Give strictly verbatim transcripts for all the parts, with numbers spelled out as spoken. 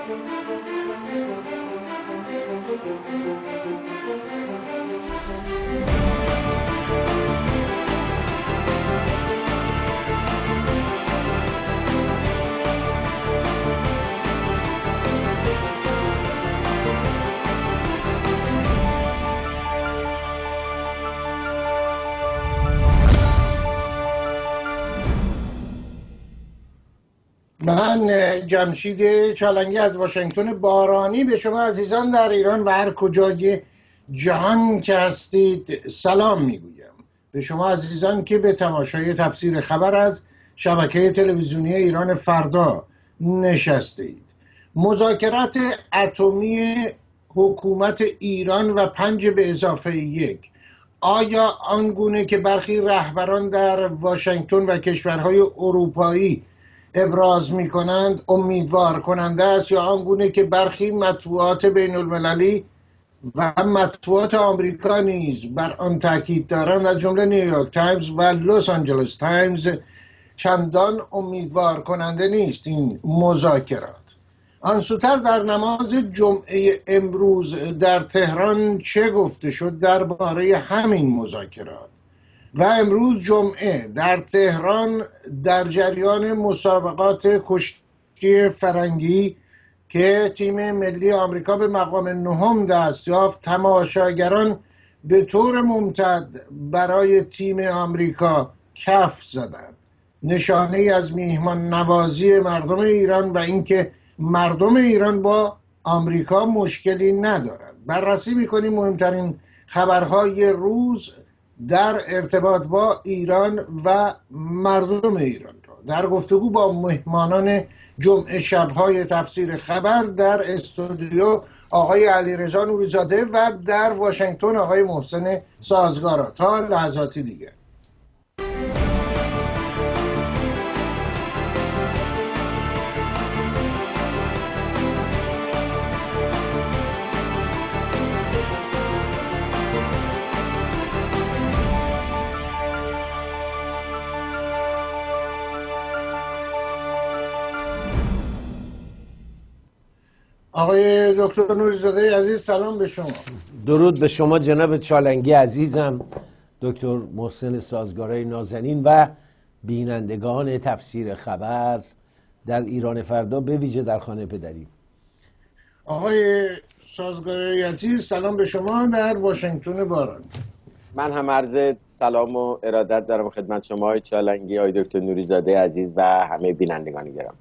من جمشید چالنگی از واشنگتن بارانی به شما عزیزان در ایران و هر کجای جهان که هستید سلام میگویم. به شما عزیزان که به تماشای تفسیر خبر از شبکه تلویزیونی ایران فردا نشستید. مذاکرات اتمی حکومت ایران و پنج به اضافه یک، آیا آنگونه که برخی رهبران در واشنگتن و کشورهای اروپایی ابراز می کنند امیدوار کننده است، یا آنگونه که برخی مطبوعات بین المللی و مطبوعات آمریکا نیز بر آن تاکید دارند، از جمله نیویورک تایمز و لس آنجلس تایمز، چندان امیدوار کننده نیست این مذاکرات؟ آن سوتر در نماز جمعه امروز در تهران چه گفته شد درباره همین مذاکرات؟ و امروز جمعه در تهران در جریان مسابقات کشتی فرنگی که تیم ملی آمریکا به مقام نهم دست یافت، تماشاگران به طور ممتد برای تیم آمریکا کف زدند، نشانه ای از میهمان نوازی مردم ایران و اینکه مردم ایران با آمریکا مشکلی ندارند. بررسی می‌کنیم مهمترین خبرهای روز در ارتباط با ایران و مردم ایران را در گفتگو با مهمانان جمعه شب‌های تفسیر خبر در استودیو آقای علیرضا نوری‌زاده و در واشنگتن آقای محسن سازگارا. تا لحظاتی دیگه. آقای دکتر نوری‌زاده عزیز سلام به شما. درود به شما جناب چالنگی عزیزم، دکتر محسن سازگارای نازنین و بینندگان تفسیر خبر در ایران فردا، به ویژه در خانه پدری. آقای سازگارای عزیز سلام به شما در واشنگتن باران. من هم عرض سلام و ارادت دارم خدمت شما آقای چالنگی، آقای دکتر نوری‌زاده عزیز و همه بینندگان گرامی.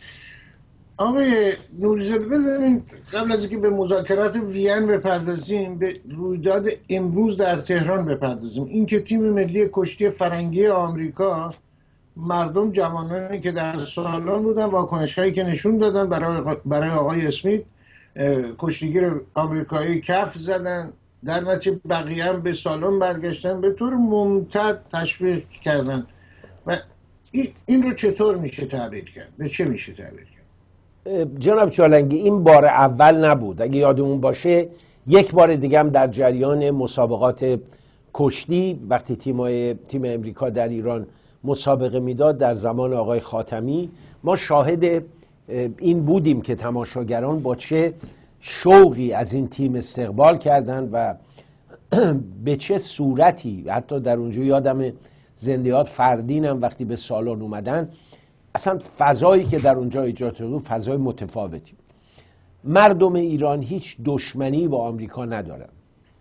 آقای نوری‌زاده بذارید قبل از اینکه به مذاکرات وین بپردازیم به رویداد امروز در تهران بپردازیم. این که تیم ملی کشتی فرنگی آمریکا، مردم جوانانی که در سالن بودن واکنش‌هایی که نشون دادن برای برای آقای اسمیت کشتیگیر آمریکایی کف زدن، در نتیجه بقیه هم به سالن برگشتن، به طور ممتد تشویق کردن. و این رو چطور میشه تعبیر کرد؟ به چه میشه تعبیر کرد؟ جناب چالنگی این بار اول نبود. اگه یادمون باشه یک بار دیگه هم در جریان مسابقات کشتی وقتی تیمای تیم امریکا در ایران مسابقه میداد در زمان آقای خاتمی، ما شاهد این بودیم که تماشاگران با چه شوقی از این تیم استقبال کردند و به چه صورتی. حتی در اونجا یادم زندیات فردین هم وقتی به سالن اومدن، اصلا فضایی که در اونجا ایجاد شد فضای متفاوتی. مردم ایران هیچ دشمنی با آمریکا ندارن.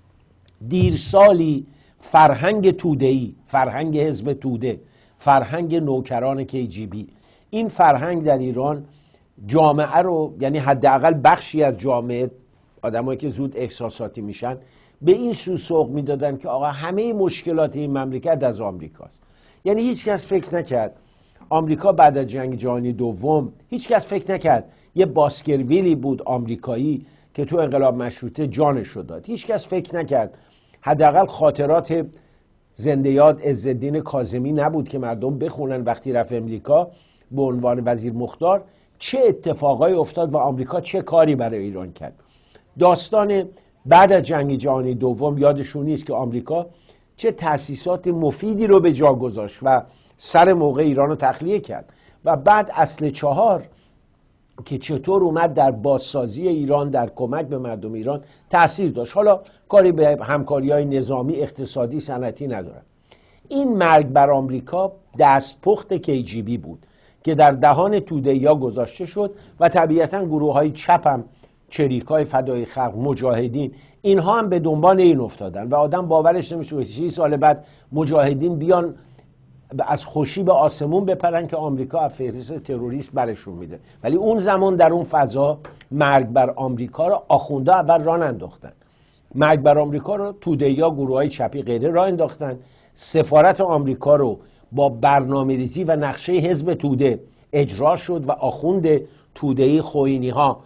دیرسالی فرهنگ توده‌ای، فرهنگ حزب توده، فرهنگ نوکران کی جی بی، این فرهنگ در ایران جامعه رو، یعنی حداقل بخشی از جامعه، آدمایی که زود احساساتی میشن، به این سو سوق میدادن که آقا همه مشکلات این مملکت از آمریکاست. یعنی هیچ کس فکر نکرد آمریکا بعد از جنگ جهانی دوم، هیچ کس فکر نکرد یه باسکرویلی بود آمریکایی که تو انقلاب مشروطه جانش رو داد. هیچ کس فکر نکرد، حداقل خاطرات زنده یاد عزالدین کاظمی نبود که مردم بخونن وقتی رفت امریکا به عنوان وزیر مختار چه اتفاقایی افتاد و آمریکا چه کاری برای ایران کرد. داستان بعد از جنگ جهانی دوم یادشون نیست که آمریکا چه تأسیسات مفیدی رو به جا گذاشت و سر موقع ایران رو تخلیه کرد. و بعد اصل چهار که چطور اومد در بازسازی ایران، در کمک به مردم ایران تأثیر داشت. حالا کاری به همکاری‌های نظامی، اقتصادی، صنعتی ندارم. این مرگ بر آمریکا دستپخت کی جی بی بود که در دهان توده‌ای‌ها گذاشته شد و طبیعتاً گروه‌های چپ هم، چریک‌های فدای خلق، مجاهدین، اینها هم به دنبال این افتادن و آدم باورش نمیشه سی سال بعد مجاهدین بیان از خوشی به آسمون بپرن که آمریکا از فهرست تروریست برشون میده. ولی اون زمان در اون فضا مرگ بر آمریکا رو آخونده اول راه انداختن. مرگ بر آمریکا رو توده‌ای‌ها، گروه‌های چپی غیره راه انداختن. سفارت آمریکا رو با برنامه‌ریزی و نقشه حزب توده اجرا شد و آخوند توده‌ای خوئینی‌ها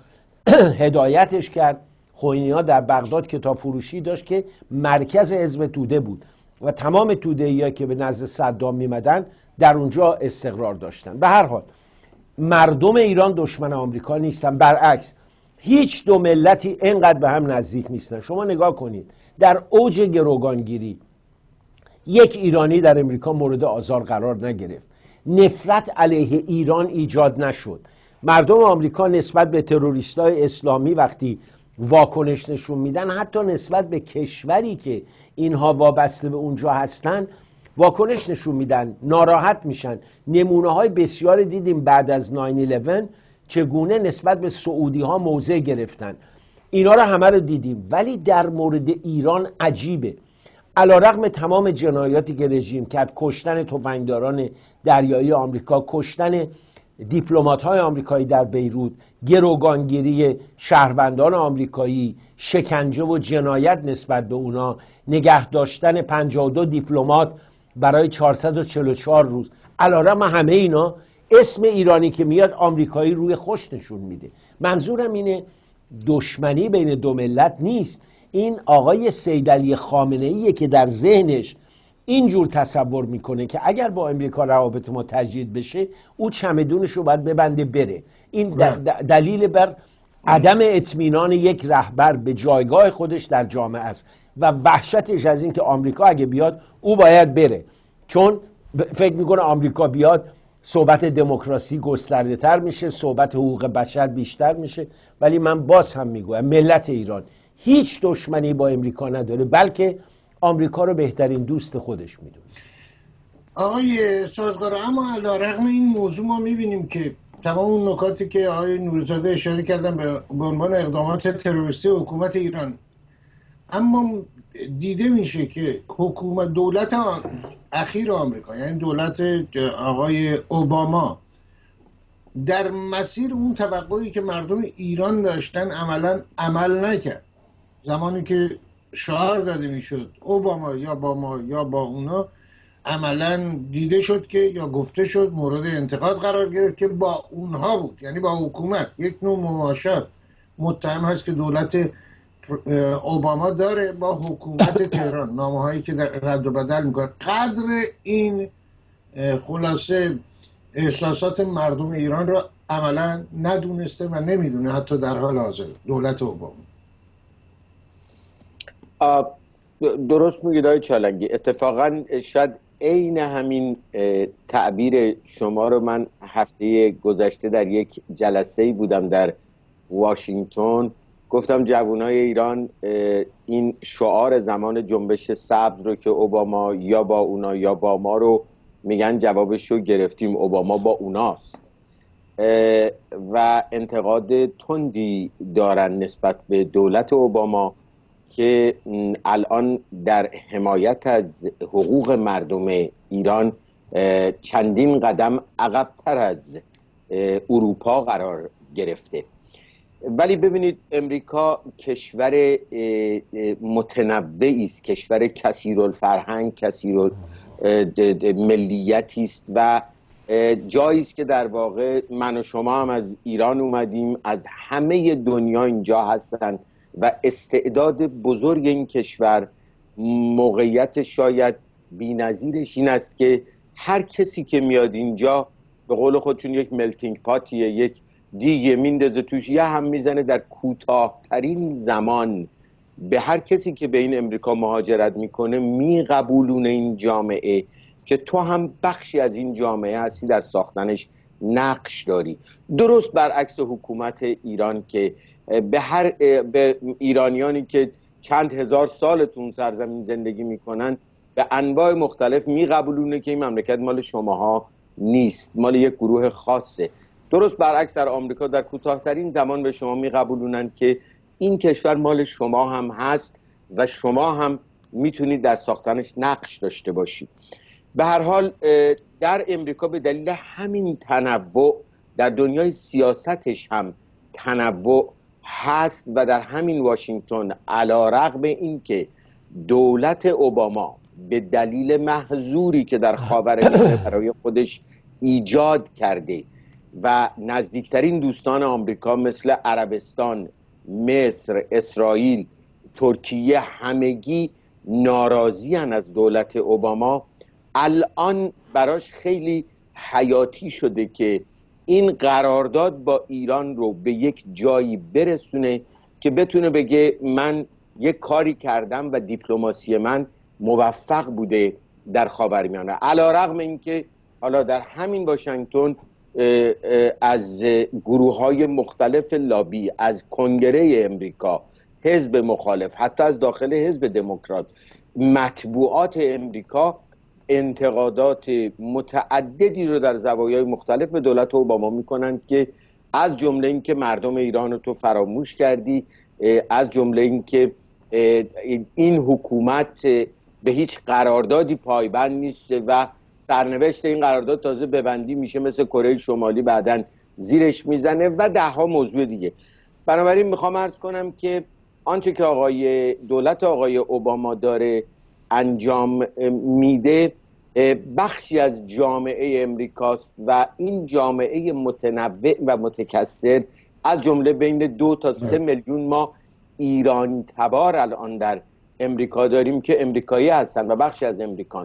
هدایتش کرد. خوئینی‌ها در بغداد کتاب فروشی داشت که مرکز حزب توده بود و تمام توده‌ای‌ها که به نزد صدام میمدن در اونجا استقرار داشتن. به هر حال مردم ایران دشمن آمریکا نیستن، برعکس هیچ دو ملتی اینقدر به هم نزدیک نیستن. شما نگاه کنید در اوج گروگانگیری یک ایرانی در امریکا مورد آزار قرار نگرفت، نفرت علیه ایران ایجاد نشد. مردم آمریکا نسبت به تروریستای اسلامی وقتی واکنش نشون میدن، حتی نسبت به کشوری که اینها وابسته به اونجا هستن واکنش نشون میدن، ناراحت میشن. نمونه های بسیار دیدیم بعد از ناین الیون چگونه نسبت به سعودی ها موضع گرفتن، اینا رو همه رو دیدیم. ولی در مورد ایران عجیبه، علیرغم تمام جنایاتی که رژیم کرد، کشتن تفنگداران دریایی آمریکا، کشتن دیپلمات‌های آمریکایی در بیروت، گروگانگیری شهروندان آمریکایی، شکنجه و جنایت نسبت به اونا، نگه داشتن پنجاه و دو دیپلمات برای چهارصد و چهل و چهار روز، علیرغم همه اینا اسم ایرانی که میاد آمریکایی روی خوش نشون میده. منظورم اینه دشمنی بین دو ملت نیست. این آقای سیدعلی خامنه‌ایه که در ذهنش اینجور تصور میکنه که اگر با امریکا روابط ما تجدید بشه او چمدونش رو باید ببنده بره. این دلیل بر عدم اطمینان یک رهبر به جایگاه خودش در جامعه است و وحشتش از این که آمریکا اگه بیاد او باید بره، چون فکر میکنه آمریکا بیاد صحبت دموکراسی گسترده تر میشه، صحبت حقوق بشر بیشتر میشه. ولی من باز هم میگویم ملت ایران هیچ دشمنی با امریکا نداره، بلکه آمریکا رو بهترین دوست خودش میدونه. آقای سازگار، اما علیرغم این موضوع ما میبینیم که تمام اون نکاتی که آقای نوریزاده اشاره کردن به عنوان اقدامات تروریستی حکومت ایران، اما دیده میشه که حکومت دولت اخیر آمریکا، یعنی دولت آقای اوباما، در مسیر اون توقعی که مردم ایران داشتن عملا عمل نکرد. زمانی که شعار داده میشد اوباما یا با ما یا با اونا، عملا دیده شد که یا گفته شد مورد انتقاد قرار گرفت که با اونها بود، یعنی با حکومت. یک نوع مماشات متهم هست که دولت اوباما داره با حکومت تهران، نامه هایی که در رد و بدل میکنه. قدر این خلاصه احساسات مردم ایران را عملا ندونسته و نمیدونه حتی در حال حاضر دولت اوباما. درست میگید آقای چالنگی. اتفاقا شاید عین همین تعبیر شما رو من هفته گذشته در یک جلسه‌ای بودم در واشنگتن، گفتم جوانای ایران این شعار زمان جنبش سبز رو که اوباما یا با اونا یا با ما رو میگن جوابش رو گرفتیم، اوباما با اوناست و انتقاد تندی دارن نسبت به دولت اوباما که الان در حمایت از حقوق مردم ایران چندین قدم عقب‌تر از اروپا قرار گرفته. ولی ببینید امریکا کشور متنوعی است، کشور کثیرالفرهنگ، کثیرالملیتی است و جایی است که در واقع من و شما هم از ایران اومدیم، از همه دنیا اینجا هستن و استعداد بزرگ این کشور، موقعیت شاید بی‌نظیرش این است که هر کسی که میاد اینجا به قول خودشون یک ملتینگ پاتیه، یک دیگه میندازه توش، یه هم میزنه در کوتاه‌ترین زمان به هر کسی که به این امریکا مهاجرت میکنه میقبولونه این جامعه که تو هم بخشی از این جامعه هستی، در ساختنش نقش داری. درست برعکس حکومت ایران که به هر به ایرانیانی که چند هزار سال تو اون سرزمین زندگی میکنن به انواع مختلف میقبولونه که این مملکت مال شماها نیست، مال یک گروه خاصه. درست برعکس در آمریکا در کوتاه‌ترین زمان به شما میقبولونن که این کشور مال شما هم هست و شما هم میتونید در ساختنش نقش داشته باشید. به هر حال در امریکا به دلیل همین تنوع در دنیای سیاستش هم تنوع هست و در همین واشنگتن علیرغم اینکه دولت اوباما به دلیل محظوری که در خاورمیانه برای خودش ایجاد کرده و نزدیکترین دوستان آمریکا مثل عربستان، مصر، اسرائیل، ترکیه همگی ناراضی هن از دولت اوباما، الان براش خیلی حیاتی شده که این قرارداد با ایران رو به یک جایی برسونه که بتونه بگه من یک کاری کردم و دیپلماسی من موفق بوده در خاورمیانه. علیرغم اینکه حالا در همین واشنگتن از گروه‌های مختلف لابی، از کنگره امریکا، حزب مخالف، حتی از داخل حزب دموکرات، مطبوعات امریکا انتقادات متعددی رو در زوایای مختلف به دولت اوباما میکنن که از جمله این که مردم ایران رو تو فراموش کردی، از جمله این که این حکومت به هیچ قراردادی پایبند نیست و سرنوشت این قرارداد تازه ببندی میشه مثل کره شمالی بعدن زیرش میزنه و ده ها موضوع دیگه. بنابراین میخوام عرض کنم که آنچه که آقای دولت آقای اوباما داره انجام میده بخشی از جامعه امریکاست و این جامعه متنوع و متکثر از جمله بین دو تا سه میلیون ما ایرانی تبار الان در امریکا داریم که امریکایی هستن و بخشی از امریکان،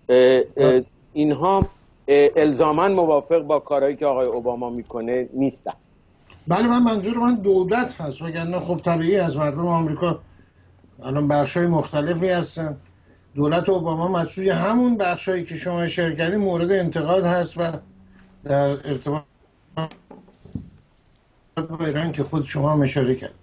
اینها الزاما موافق با کارهایی که آقای اوباما میکنه نیستن. بله، من منظور من دولت هست، وگرنه خب طبیعی از مردم آمریکا الان بخشای مختلفی هستن. دولت اوباما مسئول همون بخشایی که شما اشاره کردید مورد انتقاد هست و در ارتباط با ایران که خود شما هم اشاره کرد.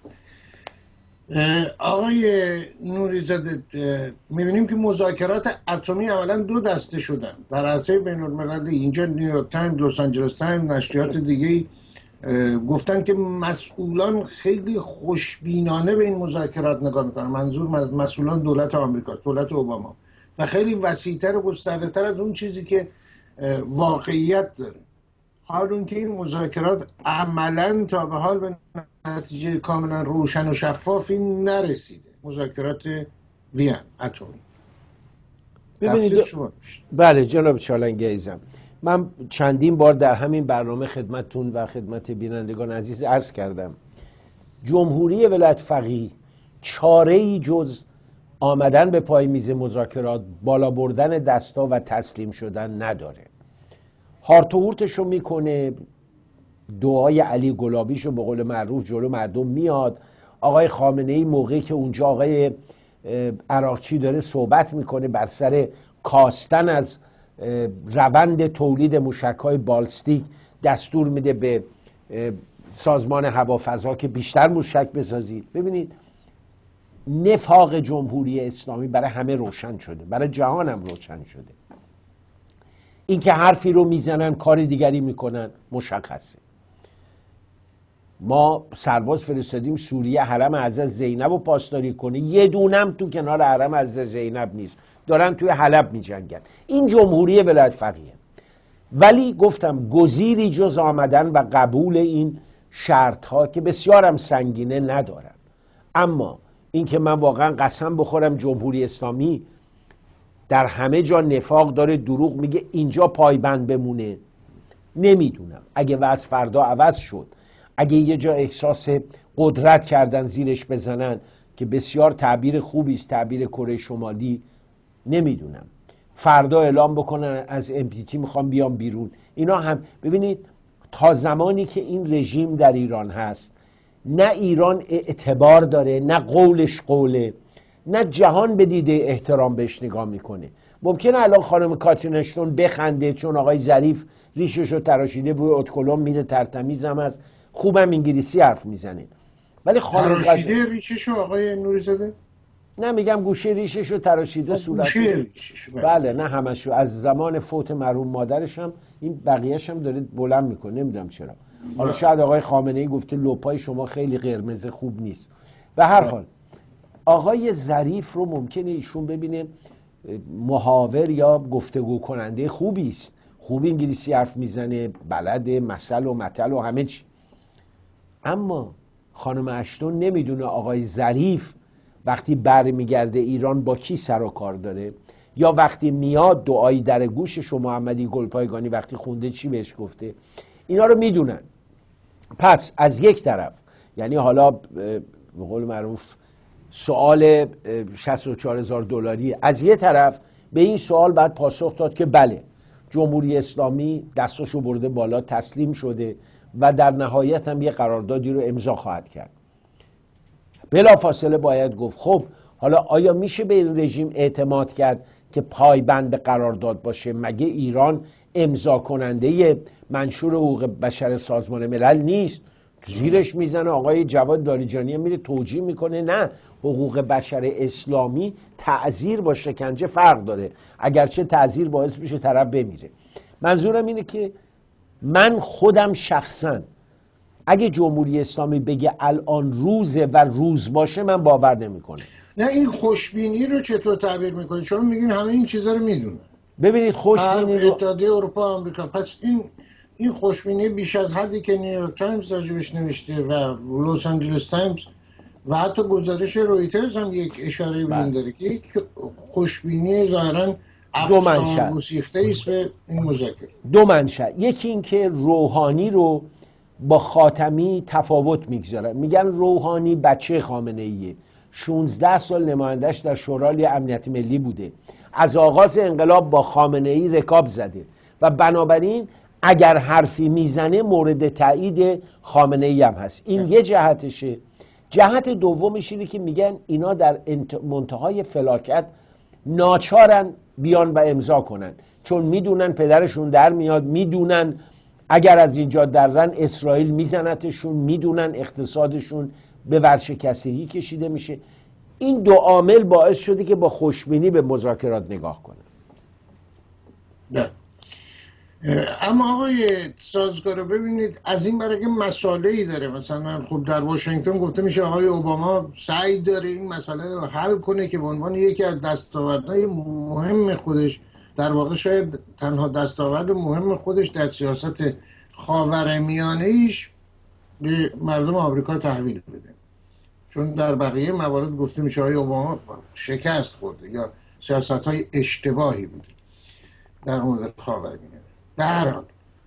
آقای نوری‌زاده، می‌بینیم که مذاکرات اتمی عملاً دو دسته شدن در عرصه بین‌المللی. اینجا نیویورک تایمز، لس آنجلس تایمز، نشریات دیگه گفتن که مسئولان خیلی خوشبینانه به این مذاکرات نگاه میکنن. منظور مسئولان دولت آمریکا، دولت اوباما، و خیلی وسیع‌تر و گسترده‌تر از اون چیزی که واقعیت داره. حال اون که این مذاکرات عملاً تا به حال به نتیجه کاملا روشن و شفافی نرسیده. مذاکرات وین اتمی. ببینید، بله جناب چالنگی عزیزم، من چندین بار در همین برنامه خدمتتون و خدمت بینندگان عزیز عرض کردم جمهوری ولایت فقیه چاره‌ای جز آمدن به پای میز مذاکرات، بالا بردن دستا و تسلیم شدن نداره. هارت و هورتشو میکنه، دعای علی گلابیشو به قول معروف جلو مردم میاد. آقای خامنه‌ای موقعی که اونجا آقای عراقچی داره صحبت میکنه بر سر کاستن از روند تولید موشک‌های بالستیک دستور میده به سازمان هوافضا که بیشتر موشک بسازید. ببینید نفاق جمهوری اسلامی برای همه روشن شده، برای جهان هم روشن شده. این که حرفی رو میزنن کار دیگری میکنن مشخصه. ما سرباز فرستادیم سوریه حرم حضرت زینب رو پاسداری کنه، یه دونم تو کنار حرم حضرت زینب نیست، دارن توی حلب میجنگن. این جمهوری ولایت فقیه. ولی گفتم گزیری جز آمدن و قبول این شرط ها که بسیارم سنگینه ندارن. اما این که من واقعا قسم بخورم جمهوری اسلامی در همه جا نفاق داره، دروغ میگه، اینجا پایبند بمونه، نمیدونم. اگه وضع فردا عوض شد، اگه یه جا احساس قدرت کردن زیرش بزنن که بسیار تعبیر خوبی است، تعبیر کره شمالی، نمیدونم، فردا اعلام بکنن از ام پی تی میخوام بیام بیرون، اینا هم ببینید تا زمانی که این رژیم در ایران هست نه ایران اعتبار داره، نه قولش قوله، نه جهان به دیده احترام بهش نگاه میکنه. ممکنه الان خانم کاترین اشتون بخنده چون آقای ظریف ریششو تراشیده بوی اتکلون میره، ترتمیزم است، خوبم انگلیسی حرف میزنه. ولی خانم تراشیده ریششو آقای نوری‌زاده؟ نه میگم گوشه ریششو تراشیده، صورتش. گوشه ریششو بله نه همشو، از زمان فوت مرحوم مادرش هم این بقیه‌ش هم داره بلند میکنه، نمیدونم چرا. حالا شاید آقای خامنه‌ای گفته لپای شما خیلی قرمز خوب نیست. به هر حال آقای ظریف رو ممکنه ایشون ببینه محاور یا گفتگو کننده خوبی است، خوب انگلیسی حرف میزنه، بلده مثل و متل و همه چی. اما خانم اشتون نمیدونه آقای ظریف وقتی برمیگرده ایران با کی سر و کار داره، یا وقتی میاد دعایی در گوشش و محمدی گلپایگانی وقتی خونده چی بهش گفته. اینا رو میدونن. پس از یک طرف یعنی حالا به قول معروف سوال شصت و چهار هزار دلاری، از یک طرف به این سوال بعد پاسخ داد که بله جمهوری اسلامی دستاشو برده بالا، تسلیم شده و در نهایت هم یه قراردادی رو امضا خواهد کرد. بلا فاصله باید گفت خب حالا آیا میشه به این رژیم اعتماد کرد که پایبند به قرارداد باشه؟ مگه ایران امضا کننده منشور حقوق بشر سازمان ملل نیست؟ زیرش میزنه آقای جواد داریجانی میره توجیه میکنه نه، حقوق بشر اسلامی تعزیر با شکنجه فرق داره، اگرچه تعزیر باعث میشه طرف بمیره. منظورم اینه که من خودم شخصا اگه جمهوری اسلامی بگه الان روزه و روز باشه من باور نمیکنه. نه این خوشبینی رو چطور تعبیر میکنید؟ شما میگین همه این چیزا رو میدونن. ببینید خوشبینی رو اتحادیه اروپا آمریکا، پس این این خوشبینی بیش از حدی که نیویورک تایمز راجبش نوشته و لس آنجلس تایمز و حتی گزارش رویترز هم یک اشاره به این داره که یک خوشبینی ظاهرا دو منشأ گسیخته است به این مذاکره. دو منشأ، یکی این که روحانی رو با خاتمی تفاوت میگذارن، میگن روحانی بچه خامنه ایه، شانزده سال نمایندش در شورای امنیت ملی بوده، از آغاز انقلاب با خامنه ای رکاب زده و بنابراین اگر حرفی میزنه مورد تایید خامنه ای هم هست. این یه جهتشه. جهت دومش اینه که میگن اینا در منتهای فلاکت ناچارن بیان و امضا کنن، چون میدونن پدرشون در میاد، میدونن اگر از اینجا درن اسرائیل میزنتشون، میدونن اقتصادشون به ورشکستگی کشیده میشه. این دو عامل باعث شده که با خوشبینی به مذاکرات نگاه کنن. نه. اما آقای سازگارو ببینید از این برای که مسئله ای داره، مثلا خب در واشنگتن گفته میشه آقای اوباما سعی داره این مسئله رو حل کنه که به عنوان یکی از دستاوردهای مهم خودش، در واقع شاید تنها دستاورد مهم خودش در سیاست خاورمیانه ایش به مردم آمریکا تحویل بده، چون در بقیه موارد گفته میشه آقای اوباما شکست خورده یا سیاست‌های اشتباهی بوده در مورد خاورمیانه. به هر حال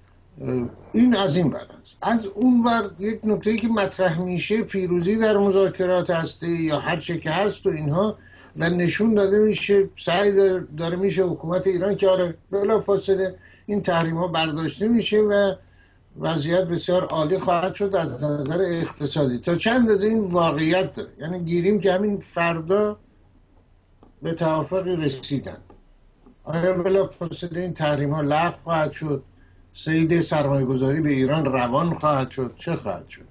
این از این ور است. از اون ور یک نکته‌ای که مطرح میشه پیروزی در مذاکرات هسته یا هر چه که هست و اینها، و نشون داده میشه سعی داره میشه حکومت ایران که آره بلافاصله این تحریم ها برداشته میشه و وضعیت بسیار عالی خواهد شد از نظر اقتصادی. تا چند از این واقعیت داره، یعنی گیریم که همین فردا به توافقی رسیدن. آیا بلافاصله این تحریم ها لغو خواهد شد؟ صید سرمایه گذاری به ایران روان خواهد شد؟ چه خواهد شد؟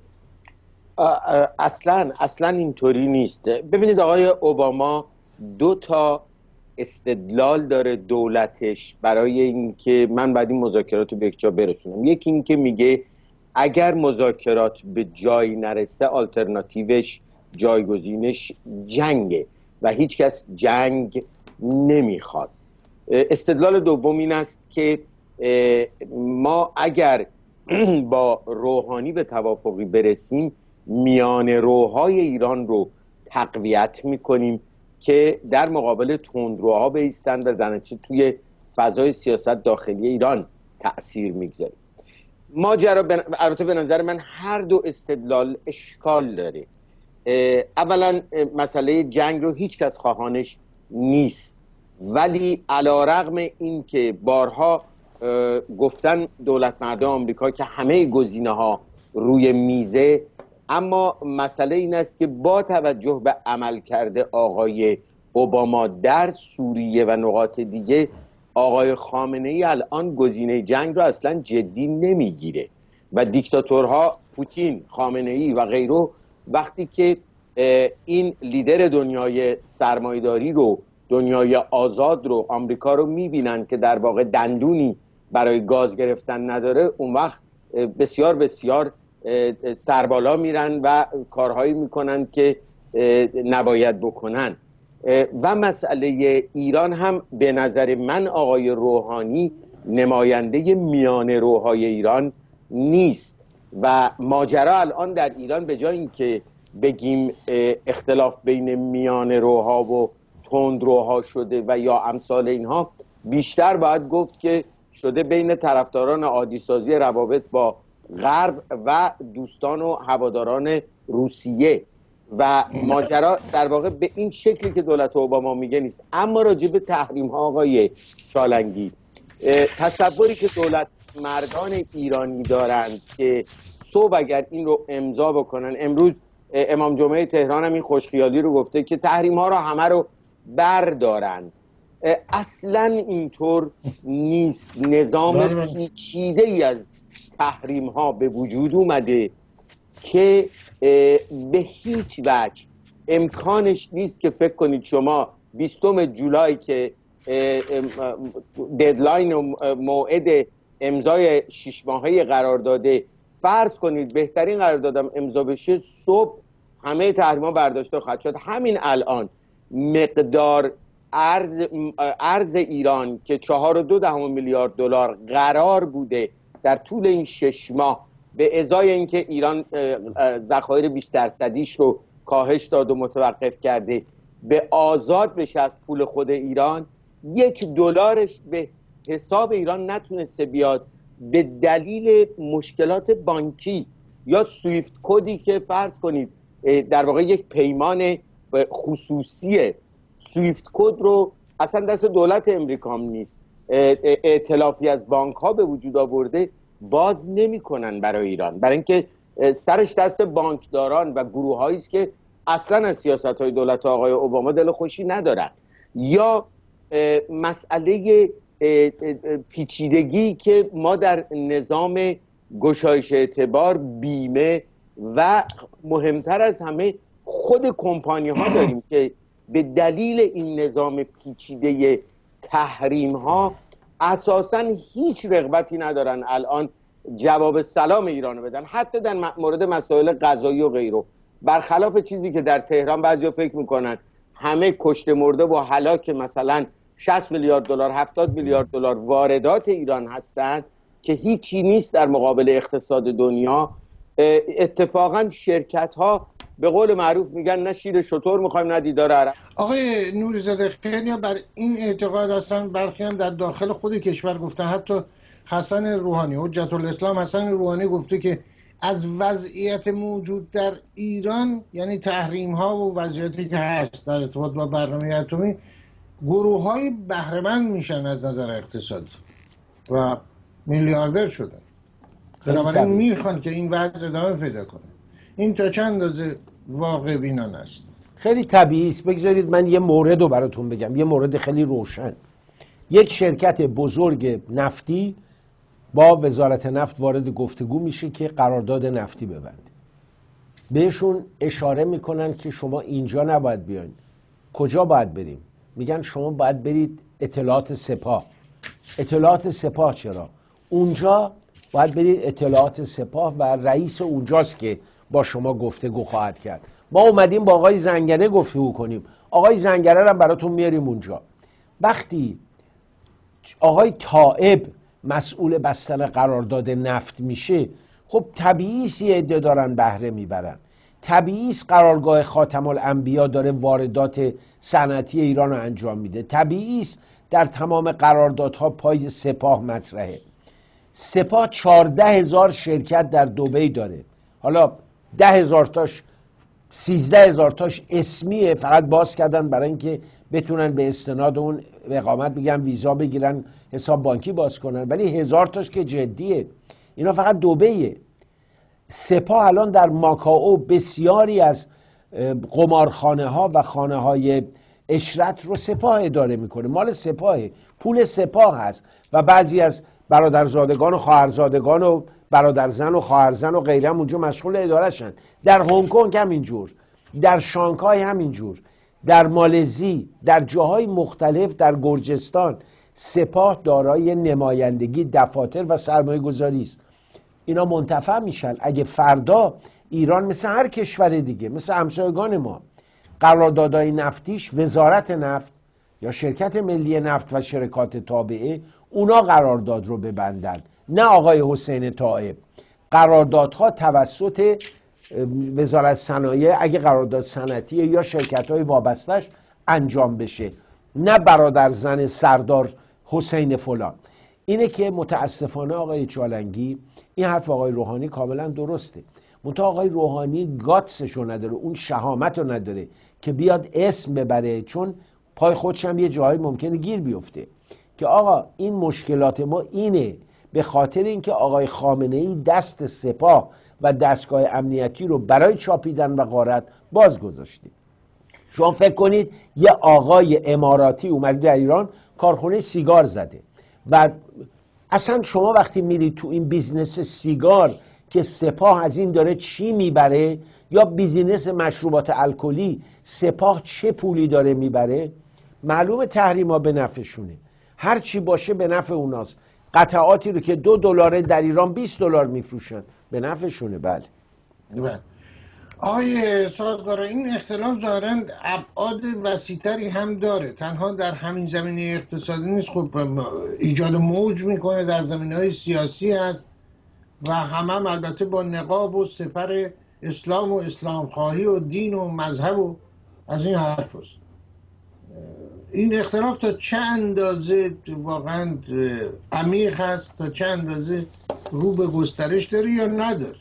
اصلا اصلا اینطوری نیست. ببینید آقای اوباما دو تا استدلال داره دولتش برای اینکه من بعد این مذاکرات رو به یک جا برسونم. یکی این که میگه اگر مذاکرات به جایی نرسه آلترناتیوش، جایگزینش جنگه و هیچ کس جنگ نمیخواد. استدلال دوم این است که ما اگر با روحانی به توافقی برسیم میان روهای ایران رو تقویت میکنیم که در مقابل تندروها بایستند و زنچه توی فضای سیاست داخلی ایران تأثیر میگذاریم. ماجرا البته به نظر من هر دو استدلال اشکال داره. اولا مسئله جنگ رو هیچ کس خواهانش نیست، ولی علیرغم این که بارها گفتن دولت مردم آمریکا که همه گزینه ها روی میزه، اما مسئله این است که با توجه به عمل کرده آقای اوباما در سوریه و نقاط دیگه، آقای خامنه ای الان گزینه جنگ رو اصلا جدی نمیگیره و دیکتاتورها پوتین، خامنه ای و غیره وقتی که این لیدر دنیای سرمایه‌داری رو، دنیای آزاد رو، آمریکا رو میبینن که در واقع دندونی برای گاز گرفتن نداره، اون وقت بسیار بسیار سربالا میرن و کارهایی میکنن که نباید بکنن. و مسئله ایران هم به نظر من آقای روحانی نماینده میان روهای ایران نیست و ماجرا الان در ایران به جای اینکه بگیم اختلاف بین میان روها و تند روها شده و یا امثال اینها، بیشتر باید گفت که شده بین طرفداران عادیسازی روابط با غرب و دوستان و هواداران روسیه و ماجرا در واقع به این شکلی که دولت اوباما میگه نیست. اما راجع به تحریم ها آقای چالنگی، تصوری که دولت مردان ایرانی دارند که صبح اگر این رو امضا بکنن، امروز امام جمعه تهران هم این خوشخیالی رو گفته که تحریم ها رو همه رو بردارند، اصلا اینطور نیست. نظام پیچیده ای از تحریم ها به وجود اومده که به هیچ وجه امکانش نیست که فکر کنید شما بیستم جولای که ددلاین و موعد امضای شش ماهه قرار داده، فرض کنید بهترین قراردادم امضا بشه، صبح همه تحریم‌ها برداشته خواهد شد. همین الان مقدار ارز ارز ایران که چهار و دو دهم میلیارد دلار قرار بوده در طول این شش ماه، به ازای اینکه ایران ذخایر بیست درصدیش رو کاهش داد و متوقف کرده، به آزاد بشه از پول خود ایران، یک دلارش به حساب ایران نتونسته بیاد به دلیل مشکلات بانکی یا سویفت کدی که فرض کنید در واقع یک پیمان خصوصیه. سویفت کد رو اصلا دست دولت امریکا هم نیست، ائتلافی از بانک ها به وجود آورده، باز نمی کنن برای ایران، برای اینکه سرش دست بانکداران و گروه هایی است که اصلا از سیاست های دولت آقای اوباما دل خوشی ندارن. یا مسئله پیچیدگی که ما در نظام گشایش اعتبار، بیمه و مهمتر از همه خود کمپانی ها داریم که به دلیل این نظام پیچیده تحریم ها اساساً هیچ رغبتی ندارن الان جواب سلام ایرانو بدن، حتی در مورد مسائل غذایی و غیره. برخلاف چیزی که در تهران بعضیا فکر میکنن همه کشته مرده و هلاک مثلا شصت میلیارد دلار هفتاد میلیارد دلار واردات ایران هستند که هیچی نیست در مقابل اقتصاد دنیا. اتفاقا شرکت ها به قول معروف میگن نه شیر شتر میخوایم نه دیدار عرب. آقای نوری‌زاده، خیلی بر این اعتقاد هستن، برخی هم در داخل خود کشور گفتن، حتی حسن روحانی، حجت الاسلام حسن روحانی گفته که از وضعیت موجود در ایران، یعنی تحریم ها و وضعیتی که هست در ارتباط با برنامه اتمی، گروه های بهره‌مند میشن از نظر اقتصادی و میلیاردر شدن. بنابراین میخوان که این وضع ادامه پیدا کنه. این تا چند اندازه واقع بینانه است؟ خیلی طبیعی است. بگذارید من یه مورد رو براتون بگم، یه مورد خیلی روشن. یک شرکت بزرگ نفتی با وزارت نفت وارد گفتگو میشه که قرارداد نفتی ببند. بهشون اشاره میکنن که شما اینجا نباید بیاین. کجا باید بریم؟ میگن شما باید برید اطلاعات سپاه. اطلاعات سپاه چرا؟ اونجا باید برید اطلاعات سپاه و رئیس اونجاست که با شما گفتگو خواهد کرد. ما اومدیم با آقای زنگنه گفتگو کنیم، آقای زنگنه رو براتون میاریم اونجا. وقتی آقای طائب مسئول بستن قرارداد نفت میشه، خب طبیعی است یه عده دارن بهره میبرن. طبیعی است قرارگاه خاتم الانبیا داره واردات صنعتی ایران رو انجام میده. طبیعی است در تمام قراردادها پای سپاه مطرحه. سپاه چهارده هزار شرکت در دبی داره، حالا ده هزار تاش سیزده هزار تاش اسمیه، فقط باز کردن برای اینکه بتونن به استناد اون اقامت بگن ویزا بگیرن حساب بانکی باز کنن، ولی هزار تاش که جدیه. اینا فقط دبیه. سپاه الان در ماکائو بسیاری از قمارخانه ها و خانه های اشرت رو سپاه اداره میکنه، مال سپاهه، پول سپاه هست و بعضی از برادرزادگان و خواهرزادگان و برادرزن و خواهرزن و غیره هم اونجا مشغول ادارهشن. در هنگ کنگ همینجور، در شانگهای همینجور، در مالزی، در جاهای مختلف، در گرجستان سپاه دارای نمایندگی دفاتر و سرمایه گذاری است. اینا منتفع میشن. اگه فردا ایران مثل هر کشور دیگه، مثل همسایگان ما، قراردادهای نفتیش وزارت نفت یا شرکت ملی نفت و شرکات تابعه اونا قرارداد رو ببندن، نه آقای حسین طائب. قراردادها توسط وزارت صنایع اگه قرارداد صنعتی یا شرکت‌های وابستش انجام بشه، نه برادر زن سردار حسین فلان. اینه که متاسفانه آقای چالنگی این حرف آقای روحانی کاملا درسته، منتها آقای روحانی گاتسشو نداره، اون شهامت رو نداره که بیاد اسم ببره، چون پای خودش هم یه جایی ممکنه گیر بیفته که آقا این مشکلات ما اینه به خاطر اینکه آقای خامنه‌ای دست سپاه و دستگاه امنیتی رو برای چاپیدن و غارت باز گذاشته. شما فکر کنید یه آقای اماراتی اومده در ایران کارخونه سیگار زده و اصلا شما وقتی میرید تو این بیزنس سیگار که سپاه از این داره چی میبره، یا بیزینس مشروبات الکلی سپاه چه پولی داره میبره، معلومه تحریما به نفعشونه، هر چی باشه به نفع اوناست. قطعاتی رو که دو دلاره در ایران بیست دلار میفروشن به نفعشونه. بله بله. آقای سازگارا، این اختلاف ظاهراً ابعاد وسیع‌تری هم داره، تنها در همین زمینه اقتصادی نیست، خب ایجاد موج میکنه در زمینه‌های سیاسی هست و هم هم البته با نقاب و سپر اسلام و اسلام خواهی و دین و مذهب و از این حرف هست. این اختلاف تا چه اندازه واقعا عمیق هست، تا چه اندازه رو به گسترش داره یا نداره؟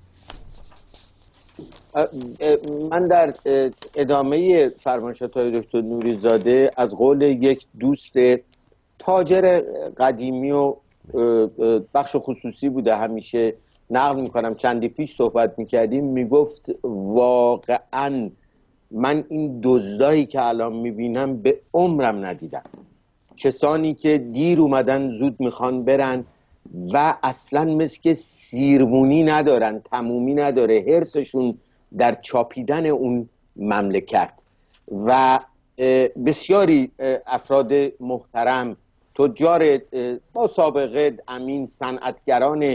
من در ادامه فرمایشات های دکتر نوریزاده از قول یک دوست تاجر قدیمی و بخش خصوصی بوده همیشه نقل میکنم، چندی پیش صحبت میکردیم، میگفت واقعا من این دزدایی که الان میبینم به عمرم ندیدم، کسانی که دیر اومدن زود میخوان برن و اصلا مثل که سیرمونی ندارن، تمومی نداره حرصشون در چاپیدن اون مملکت. و بسیاری افراد محترم، تجار با سابقه، امین، صنعتگران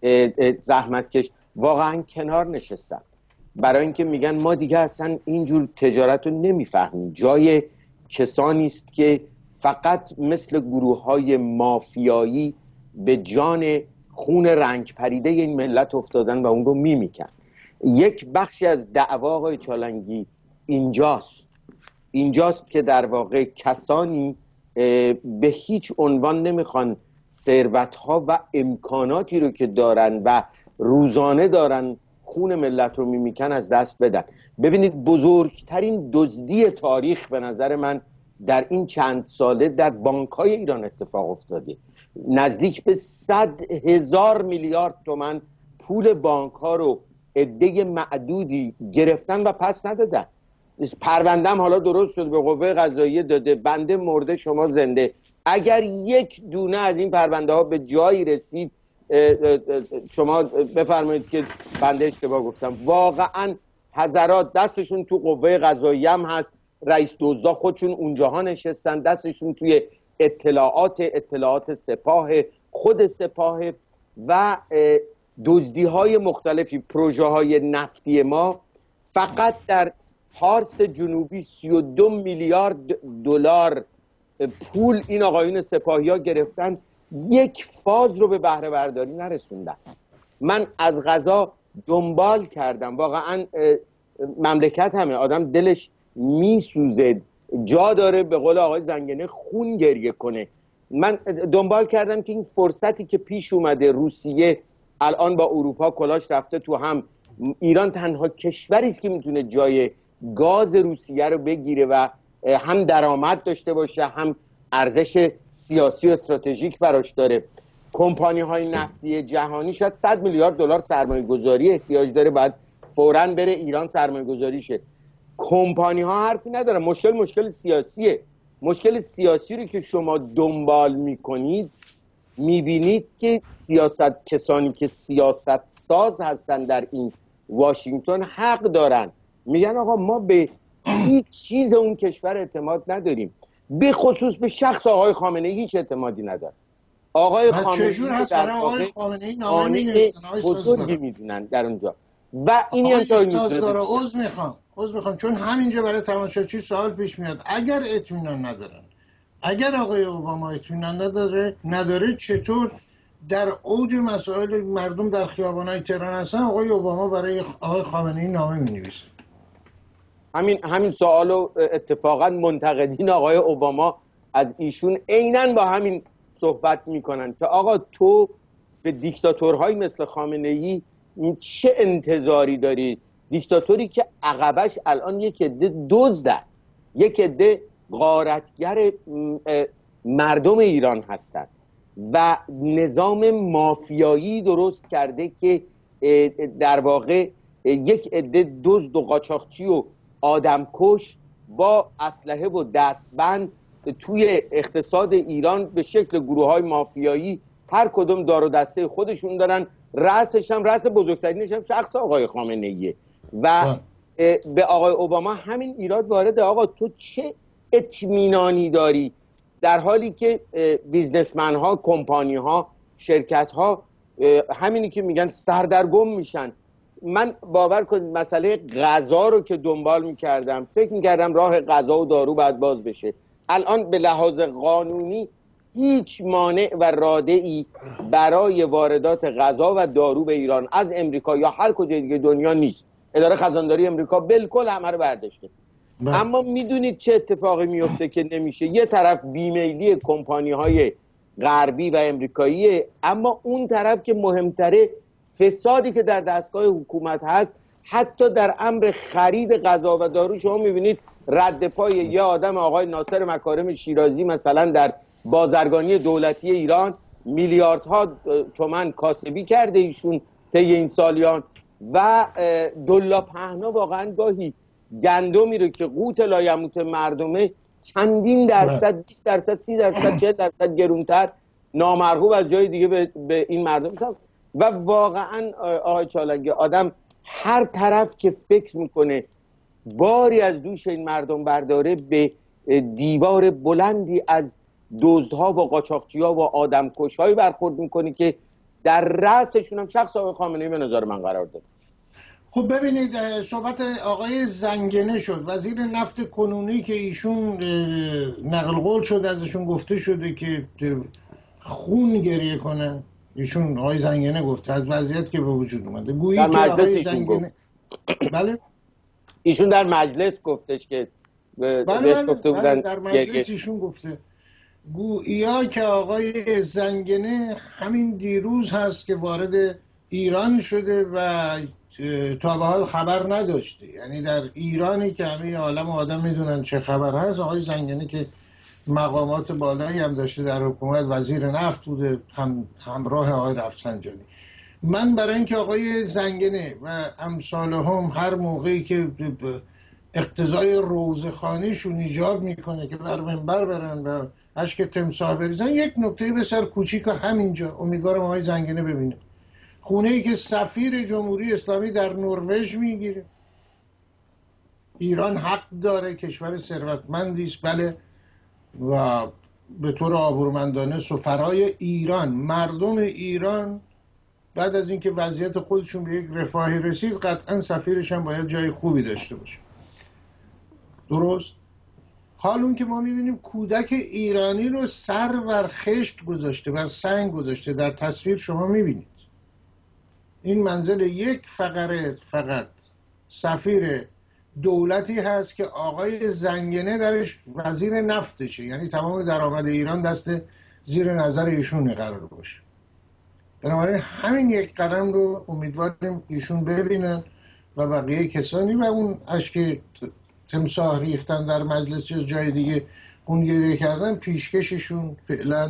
زحمتکش واقعا کنار نشستن، برای اینکه میگن ما دیگه اصلا اینجور تجارت رو نمیفهمیم. جای کسانی است که فقط مثل گروه های مافیایی به جان خون رنگ پریده این ملت افتادن و اون رو میمیکن. یک بخشی از دعوا آقای چالنگی اینجاست اینجاست که در واقع کسانی به هیچ عنوان نمیخوان ثروت‌ها و امکاناتی رو که دارن و روزانه دارن خون ملت رو میمیکن از دست بدن. ببینید بزرگترین دزدی تاریخ به نظر من در این چند ساله در بانک‌های ایران اتفاق افتاده. نزدیک به صد هزار میلیارد تومان پول بانک‌ها رو عده معدودی گرفتن و پس ندادن. پروندم حالا درست شد، به قوه قضاییه داده، بنده مرده شما زنده. اگر یک دونه از این پرونده ها به جایی رسید، شما بفرمایید که بنده اشتباه گفتم، واقعا حضرات دستشون تو قوه قضاییه هم هست، رئیس دزدا خودشون اونجاها نشستن، دستشون توی اطلاعات اطلاعات سپاه، خود سپاه و دزدی های مختلفی. پروژه های نفتی ما فقط در پارس جنوبی سی و دو میلیارد دلار پول این آقایون سپاهی ها گرفتن، یک فاز رو به بهره برداری نرسوندن. من از قضا دنبال کردم، واقعا مملکت همه آدم دلش میسوزه، جا داره به قول آقای زنگنه خون گریه کنه. من دنبال کردم که این فرصتی که پیش اومده، روسیه الان با اروپا کلاش رفته تو هم، ایران تنها کشوری است که میتونه جای گاز روسیه رو بگیره و هم درآمد داشته باشه، هم ارزش سیاسی و استراتژیک براش داره. کمپانی های نفتی جهانی شاید صد میلیارد دلار سرمایه گذاری احتیاج داره، باید فوراً بره ایران سرمایه گذاری شه. کمپانی ها حرفی ندارن. مشکل مشکل سیاسیه. مشکل سیاسی رو که شما دنبال میکنید میبینید که سیاست کسانی که سیاست ساز هستن در این واشنگتن حق دارن، میگن آقا ما به هیچ چیز اون کشور اعتماد نداریم، به خصوص به شخص آقای خامنه ای هیچ اعتمادی ندارن. آقای خامنه ای در آقای خامنه ای نامه واقع می‌نویسن بزرگی میدونن در اونجا و اینی هم آقای سازگارا عذر میخوام عذر میخوام چون همینجا برای تماشاچی سوال پیش میاد، اگر اطمینان ندارن، اگر آقای اوباما اطمینان نداره نداره چطور در اوج مسائل مردم در خیابان‌های تهران هستن آقای اوباما برای آقای خامنه ای نامه می‌نویسه؟ همین همین سوالو اتفاقا منتقدین آقای اوباما از ایشون عیناً با همین صحبت میکنن که آقا تو به دیکتاتورهای مثل خامنه ای چه انتظاری داری؟ دیکتاتوری که عقبش الان یک عده دزده، یک عده غارتگر مردم ایران هستند و نظام مافیایی درست کرده که در واقع یک عده دزد و قاچاقچی و آدمکش با اسلحه و دستبند توی اقتصاد ایران به شکل گروه‌های مافیایی هر کدوم دار و دسته خودشون دارن. رأسش هم رأس بزرگترینش هم شخص آقای خامنه ایه و به آقای اوباما همین ایراد وارده. آقا تو چه اطمینانی داری در حالی که بیزنسمن ها، کمپانی ها، شرکت ها همینی که میگن سردرگم میشن. من باور کنید مسئله غذا رو که دنبال میکردم فکر میکردم راه غذا و دارو باید باز بشه. الان به لحاظ قانونی هیچ مانع و رادعی برای واردات غذا و دارو به ایران از امریکا یا هر کجای دیگه دنیا نیست. اداره خزانداری امریکا بالکل همه رو برداشته. بله. اما میدونید چه اتفاقی میفته که نمیشه؟ یه طرف بیمیلی کمپانی های غربی و امریکاییه، اما اون طرف که مهمتره فسادی که در دستگاه حکومت هست. حتی در امر خرید غذا و دارو شما میبینید رد پای یه آدم آقای ناصر مکارم شیرازی مثلا در بازرگانی دولتی ایران میلیاردها تومان کاسبی کرده ایشون طی این سالیان و دلا پهنا واقعا گاهی گندمی رو که قوت لایموت مردمه چندین درصد، بیست درصد، سی درصد، چهل درصد گرونتر نامرغوب از جای دیگه به, به این مردم میسن. و واقعا آقای چالنگی آدم هر طرف که فکر میکنه باری از دوش این مردم برداره به دیوار بلندی از دزدها و قاچاقچی‌ها و آدمکش‌هایی برخورد میکنه که در رأسشون هم شخص آقای خامنه‌ای به نظر من قرار داره. خب ببینید صحبت آقای زنگنه شد، وزیر نفت کنونی که ایشون نقل قول شد ازشون گفته شده که خون گریه کنن. ایشون آقای زنگنه گفته از وضعیت که به وجود اومده گویی که آقای زنگنه بله ایشون در مجلس گفتش که بله بله, گفته بودن بله در مجلس ایشون گفته گویا که آقای زنگنه همین دیروز هست که وارد ایران شده و تا به حال خبر نداشته. یعنی در ایرانی که همه عالم و آدم میدونن چه خبر هست، آقای زنگنه که مقامات بالایی هم داشته در حکومت، وزیر نفت بوده هم همراه آقای رفسنجانی. من برای اینکه آقای زنگنه و امثال هم هر موقعی که اقتضای روزخانیشون ایجاب میکنه که بر منبر برن و اشک تمساح بریزن، یک نکته بسیار کوچیک همینجا امیدوارم آقای زنگنه ببینه. خونه ای که سفیر جمهوری اسلامی در نروژ میگیره. ایران حق داره، کشور ثروتمندی است بله، و به طور آبرومندانه سفرای ایران، مردم ایران بعد از اینکه وضعیت خودشون به یک رفاهی رسید قطعا سفیرش هم باید جای خوبی داشته باشه. درست؟ حال اون که ما میبینیم کودک ایرانی رو سر بر خشت گذاشته، بر سنگ گذاشته. در تصویر شما میبینید این منزل یک فقره فقط سفیر دولتی هست که آقای زنگنه درش وزیر نفتشه، یعنی تمام درآمد ایران دست زیر نظر ایشون قرار باشه. بنابراین همین یک قدم رو امیدواریم ایشون ببینن و بقیه کسانی و اون اشک تمساح ریختن در مجلس یا جای دیگه خونگریه کردن پیشکششون فعلا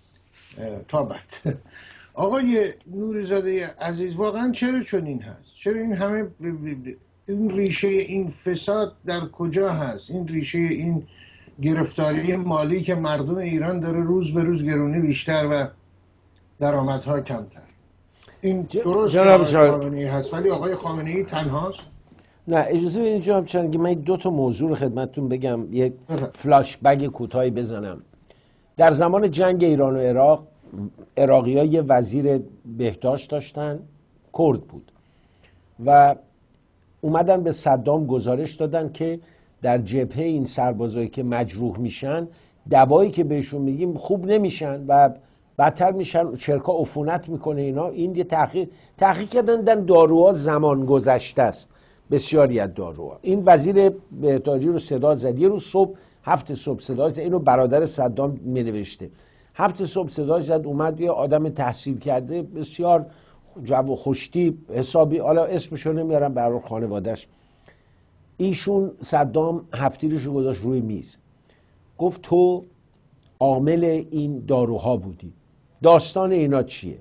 تا بعد. آقای نوری‌زاده عزیز واقعا چرا چنین هست؟ چرا این همه این ریشه این فساد در کجا هست؟ این ریشه این گرفتاری مالی که مردم ایران داره روز به روز گرونی بیشتر و درآمدها کمتر. این درست که آقای خامنه‌ای هست، ولی آقای خامنه‌ای تنهاست؟ نه اجازه بدید جناب چند که من دو تا موضوع رو خدمتتون بگم، یک فلاش بگ کوتاهی بزنم. در زمان جنگ ایران و عراق، عراقی‌ها یه وزیر بهداشت داشتن، کرد بود و اومدن به صدام گزارش دادن که در جبهه این سربازایی که مجروح میشن دوایی که بهشون میگیم خوب نمیشن و بدتر میشن، چرکا عفونت میکنه اینا. این یه تحقیق تحقیق کردن در داروها زمان گذشته است، بسیاری از داروها. این وزیر بهداشتی رو صدا زد، یه روز صبح هفت صبح صدا زد، اینو برادر صدام مینوشته، هفت صبح صدا زد، اومد یه آدم تحصیل کرده بسیار جو و خوشتی حسابی، حالا اسمشو نمیارم برای خانواده‌اش، ایشون صدام هفتیرش رو گذاشت روی میز، گفت تو عامل این داروها بودی، داستان اینا چیه؟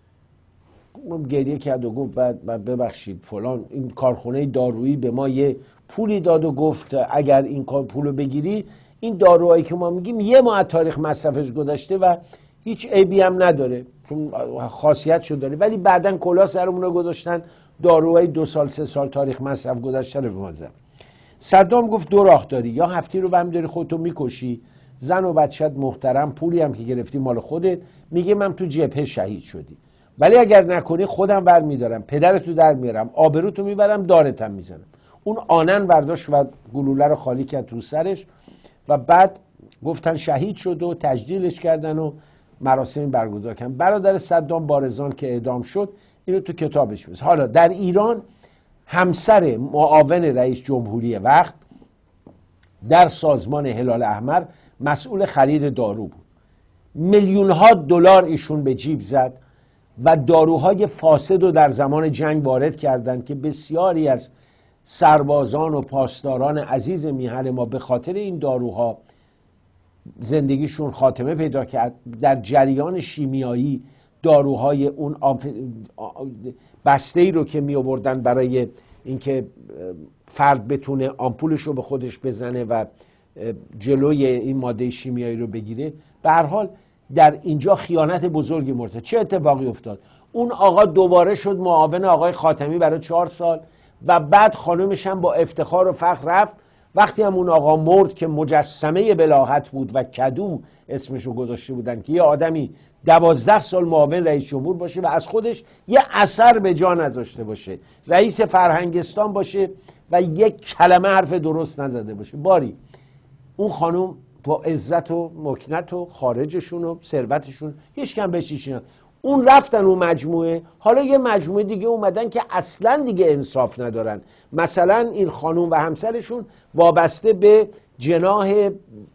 گریه کرد و گفت بعد ببخشید فلان، این کارخونه دارویی به ما یه پولی داد و گفت اگر این کار پولو بگیری این داروهایی که ما میگیم یه ماه تاریخ مصرفش گذشته و هیچ عیبی هم نداره چون خاصیتشو داره، ولی بعدن کلاه سرمون رو گذاشتن داروهای دو سال سه سال تاریخ مصرف گذشته رو به ما دادن. صدام گفت دو راه داری، یا هفتی رو برمی داری خودتو میکشی، زن و بچت محترم، پولی هم که گرفتی مال خودت، میگه من تو جبهه شهید شدی، ولی اگر نکنی خودم ور میدارم، پدرتو در میارم، آبروتو میبرم، دارتم میزنم. اون آنن برداشت و گلوله رو خالی کرد تو سرش و بعد گفتن شهید شد و تجلیلش کردن و مراسم برگزار کردن. برادر صدام بارزان که اعدام شد اینو تو کتابش بزن. حالا در ایران همسر معاون رئیس جمهوری وقت در سازمان هلال احمر مسئول خرید دارو بود، میلیون ها دلار ایشون به جیب زد و داروهای فاسد رو در زمان جنگ وارد کردند که بسیاری از سربازان و پاسداران عزیز میهن ما به خاطر این داروها زندگیشون خاتمه پیدا کرد. در جریان شیمیایی داروهای اون بسته ای رو که می آوردن برای اینکه فرد بتونه آمپولش رو به خودش بزنه و جلوی این ماده شیمیایی رو بگیره، به هر حال در اینجا خیانت بزرگی مرتکب. چه اتفاقی افتاد؟ اون آقا دوباره شد معاون آقای خاتمی برای چهار سال و بعد خانمش هم با افتخار و فخر رفت. وقتی هم اون آقا مرد که مجسمه بلاهت بود و کدو اسمشو گذاشته بودن که یه آدمی دوازده سال معاون رئیس جمهور باشه و از خودش یه اثر به جا نذاشته باشه، رئیس فرهنگستان باشه و یک کلمه حرف درست نزده باشه، باری اون خانم با عزت و مکنت و خارجشون و ثروتشون هیچ کم بهش نه. اون رفتن اون مجموعه، حالا یه مجموعه دیگه اومدن که اصلا دیگه انصاف ندارن. مثلا این خانم و همسرشون وابسته به جناح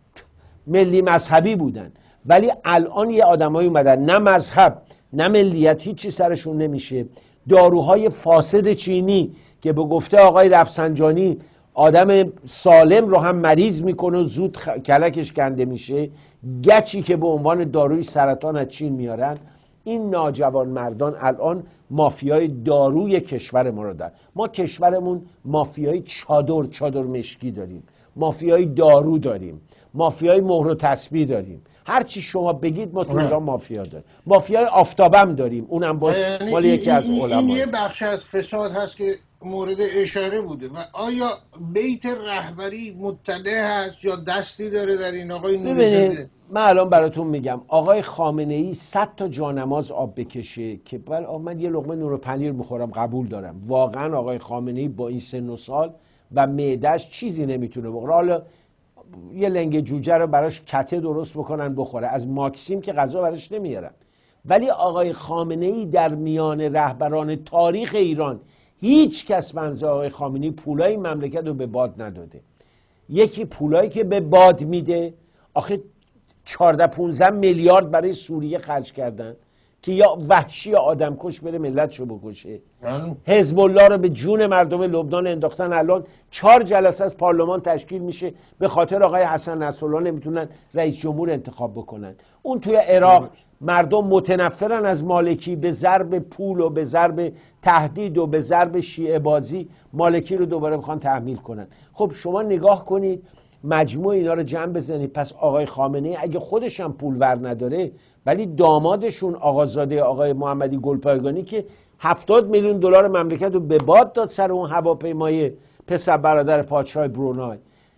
ملی مذهبی بودن، ولی الان یه آدمایی اومدن نه مذهب نه ملیت هیچی سرشون نمیشه، داروهای فاسد چینی که به گفته آقای رفسنجانی آدم سالم رو هم مریض میکنه و زود کلکش کنده میشه، گچی که به عنوان داروی سرطان از چین میارن. این ناجوان مردان الان مافیای داروی کشور ما رو دارن. ما کشورمون مافیای چادر چادر مشکی داریم، مافیای دارو داریم، مافیای مهر و تسبیح داریم، هر چی شما بگید ما تو ایران مافیا داریم، مافیای آفتابم داریم، اونم باز مال یکی از علما. این یه بخش از فساد هست که مورد اشاره بوده و آیا بیت رهبری مطلع هست یا دستی داره در این آقای نوری‌زاده؟ من الان براتون میگم آقای خامنه ای صد تا جانماز آب بکشه که بل من یه لقمه نون و پنیر بخورم قبول دارم. واقعا آقای خامنه ای با این سن و سال و معده‌اش چیزی نمیتونه بخوره. حالا یه لنگ جوجه رو براش کته درست بکنن بخوره، از ماکسیم که غذا براش نمیارن. ولی آقای خامنه ای در میان رهبران تاریخ ایران هیچ کس منظور آقای خامنه‌ای پولای مملکت رو به باد نداده. یکی پولایی که به باد میده، آخه چهارده پانزده میلیارد برای سوریه خرج کردن که یا وحشی آدمکش بره ملتشو بکشه؟ حزب الله رو به جون مردم لبنان انداختن، الان چهار جلسه از پارلمان تشکیل میشه به خاطر آقای حسن نصرالله نمیتونن رئیس جمهور انتخاب بکنن. اون توی عراق مردم متنفرن از مالکی، به ضرب پول و به ضرب تهدید و به ضرب شیعه بازی مالکی رو دوباره میخوان تحمیل کنن. خب شما نگاه کنید مجموع اینا رو جمع بزنید. پس آقای خامنه‌ای اگه خودش هم پولور نداره، ولی دامادشون آقازاده آقای محمدی گلپایگانی که هفتاد میلیون دلار مملکت رو به باد داد سر اون هواپیمای پسر برادر پادشاه برونای،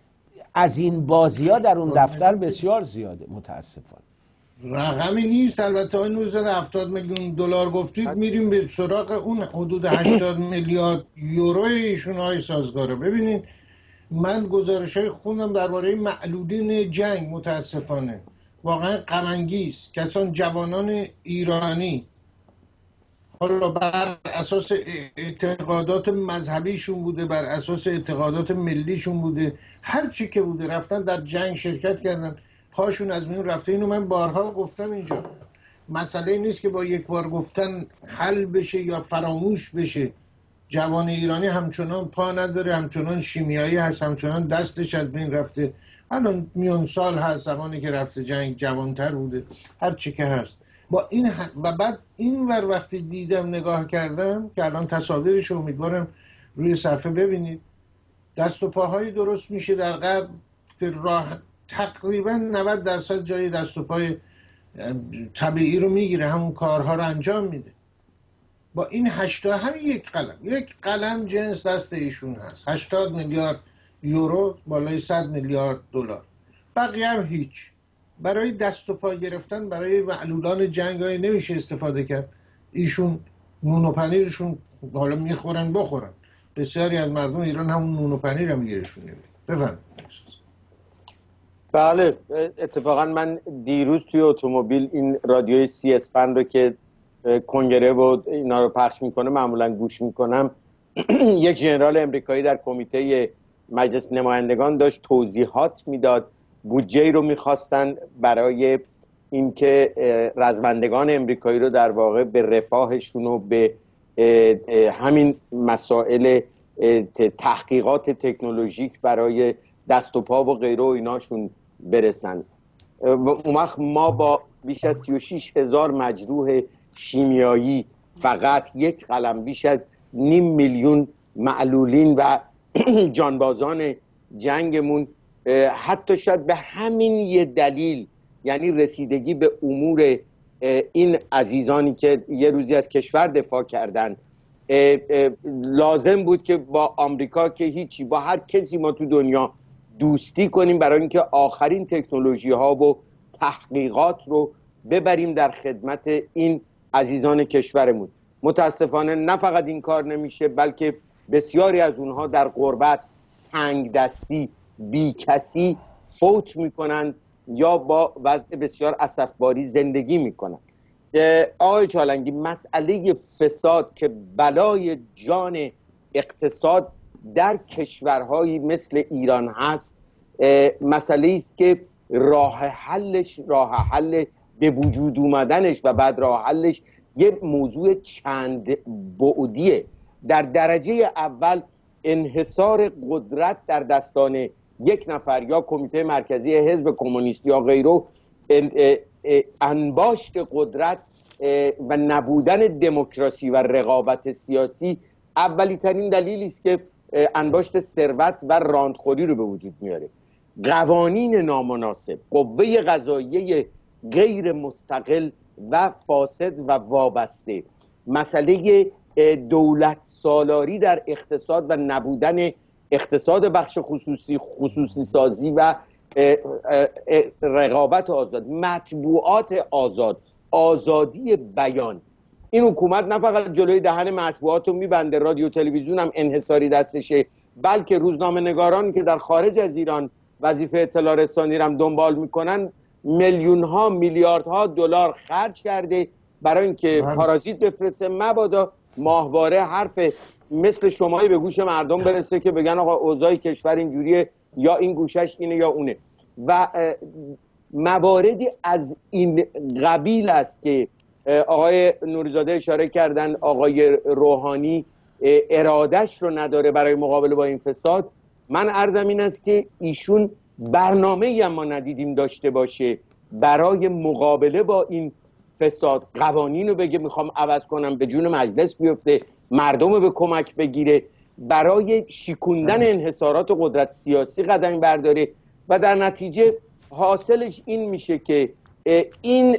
از این بازی ها در اون دفتر بسیار زیاده متاسفانه. رقمی نیست البته. آقای نوری‌زاده هفتاد میلیون دلار گفتید، میریم به سراغ اون حدود هشتاد میلیارد یورو ایشون های سازگاره. ببینید من گزارش های خوندم درباره معلولین جنگ، متاسفانه واقعا غم انگیز. کسان جوانان ایرانی حالا بر اساس اعتقادات مذهبیشون بوده، بر اساس اعتقادات ملیشون بوده، هر چی که بوده رفتن در جنگ شرکت کردن، پاشون از میون رفته. اینو من بارها گفتم اینجا. مسئله نیست که با یک بار گفتن حل بشه یا فراموش بشه. جوان ایرانی همچنان پا نداره، همچنان شیمیایی هست، همچنان دستش از بین رفته. الان میون سال هست، زمانی که رفته جنگ جوانتر بوده، هر چی که هست. با این ح... و بعد این ور وقتی دیدم نگاه کردم که الان تصاویرش امیدوارم روی صفحه ببینید، دست و پاهایی درست میشه در غرب که راه تقریبا نود درصد جای دست و پای طبیعی رو میگیره، همون کارها رو انجام میده. با این هشتا هم یک قلم یک قلم جنس دست ایشون هست. هشتاد میلیارد یورو بالای صد میلیارد دلار، بقیه هم هیچ. برای دست و پا گرفتن برای معلولان جنگ های نمیشه استفاده کرد. ایشون نون و پنیرشون حالا میخورن بخورن، بسیاری از مردم ایران همون نون و پنیر هم گیرشون نمیده. بفرمایید. بله اتفاقا من دیروز توی اتومبیل این رادیوی سی اسپن رو که کنگره و اینا رو پخش میکنه معمولا گوش میکنم. یک ژنرال امریکایی در کمیته مجلس نمایندگان داشت توضیحات میداد. بودجه رو میخواستن برای اینکه رزمندگان امریکایی رو در واقع به رفاهشون و به همین مسائل تحقیقات تکنولوژیک برای دست و پا و غیره و ایناشون برسن. اون وقت ما با بیش از سی و شش هزار مجروح شیمیایی، فقط یک قلم بیش از نیم میلیون معلولین و جانبازان جنگمون، حتی شاید به همین یه دلیل، یعنی رسیدگی به امور این عزیزانی که یه روزی از کشور دفاع کردن، لازم بود که با آمریکا که هیچی، با هر کسی ما تو دنیا دوستی کنیم برای اینکه آخرین تکنولوژی ها و تحقیقات رو ببریم در خدمت این عزیزان کشورمون. متاسفانه نه فقط این کار نمیشه، بلکه بسیاری از اونها در غربت، تنگ دستی، بی کسی فوت میکنن یا با وضع بسیار اسفباری زندگی میکنن. آقای چالنگی، مسئله فساد که بلای جان اقتصاد در کشورهایی مثل ایران هست، مسئله است که راه حلش راه حل به وجود اومدنش و بعد راه حلش یه موضوع چند بعدیه. در درجه اول انحصار قدرت در دستان یک نفر یا کمیته مرکزی حزب کمونیست یا غیره، انباشت قدرت و نبودن دموکراسی و رقابت سیاسی اولی ترین دلیلی است که انباشت ثروت و راندخوری رو به وجود میاره. قوانین نامناسب، قوه قضاییه غیر مستقل و فاسد و وابسته، مسئله دولت سالاری در اقتصاد و نبودن اقتصاد بخش خصوصی خصوصی سازی و رقابت آزاد، مطبوعات آزاد، آزادی بیان. این حکومت نه فقط جلوی دهن مطبوعات رو میبنده، رادیو تلویزیون هم انحصاری دستشه، بلکه روزنامه نگاران که در خارج از ایران وظیفه اطلاع رسانی رو هم دنبال میکنن، میلیون ها میلیاردها دلار خرج کرده برای اینکه پارازیت بفرسته، مبادا ماهواره حرف مثل شمایی به گوش مردم برسه که بگن آقا اوضاع کشور اینجوریه، یا این گوشش اینه یا اونه. و مواردی از این قبیل است که آقای نوریزاده اشاره کردن آقای روحانی ارادش رو نداره برای مقابله با این فساد. من عرضم این است که ایشون برنامه‌ای هم ما ندیدیم داشته باشه برای مقابله با این فساد. قوانین رو بگه میخوام عوض کنم، به جون مجلس بیفته، مردم رو به کمک بگیره، برای شیکوندن انحصارات قدرت سیاسی قدم برداره و در نتیجه حاصلش این میشه که این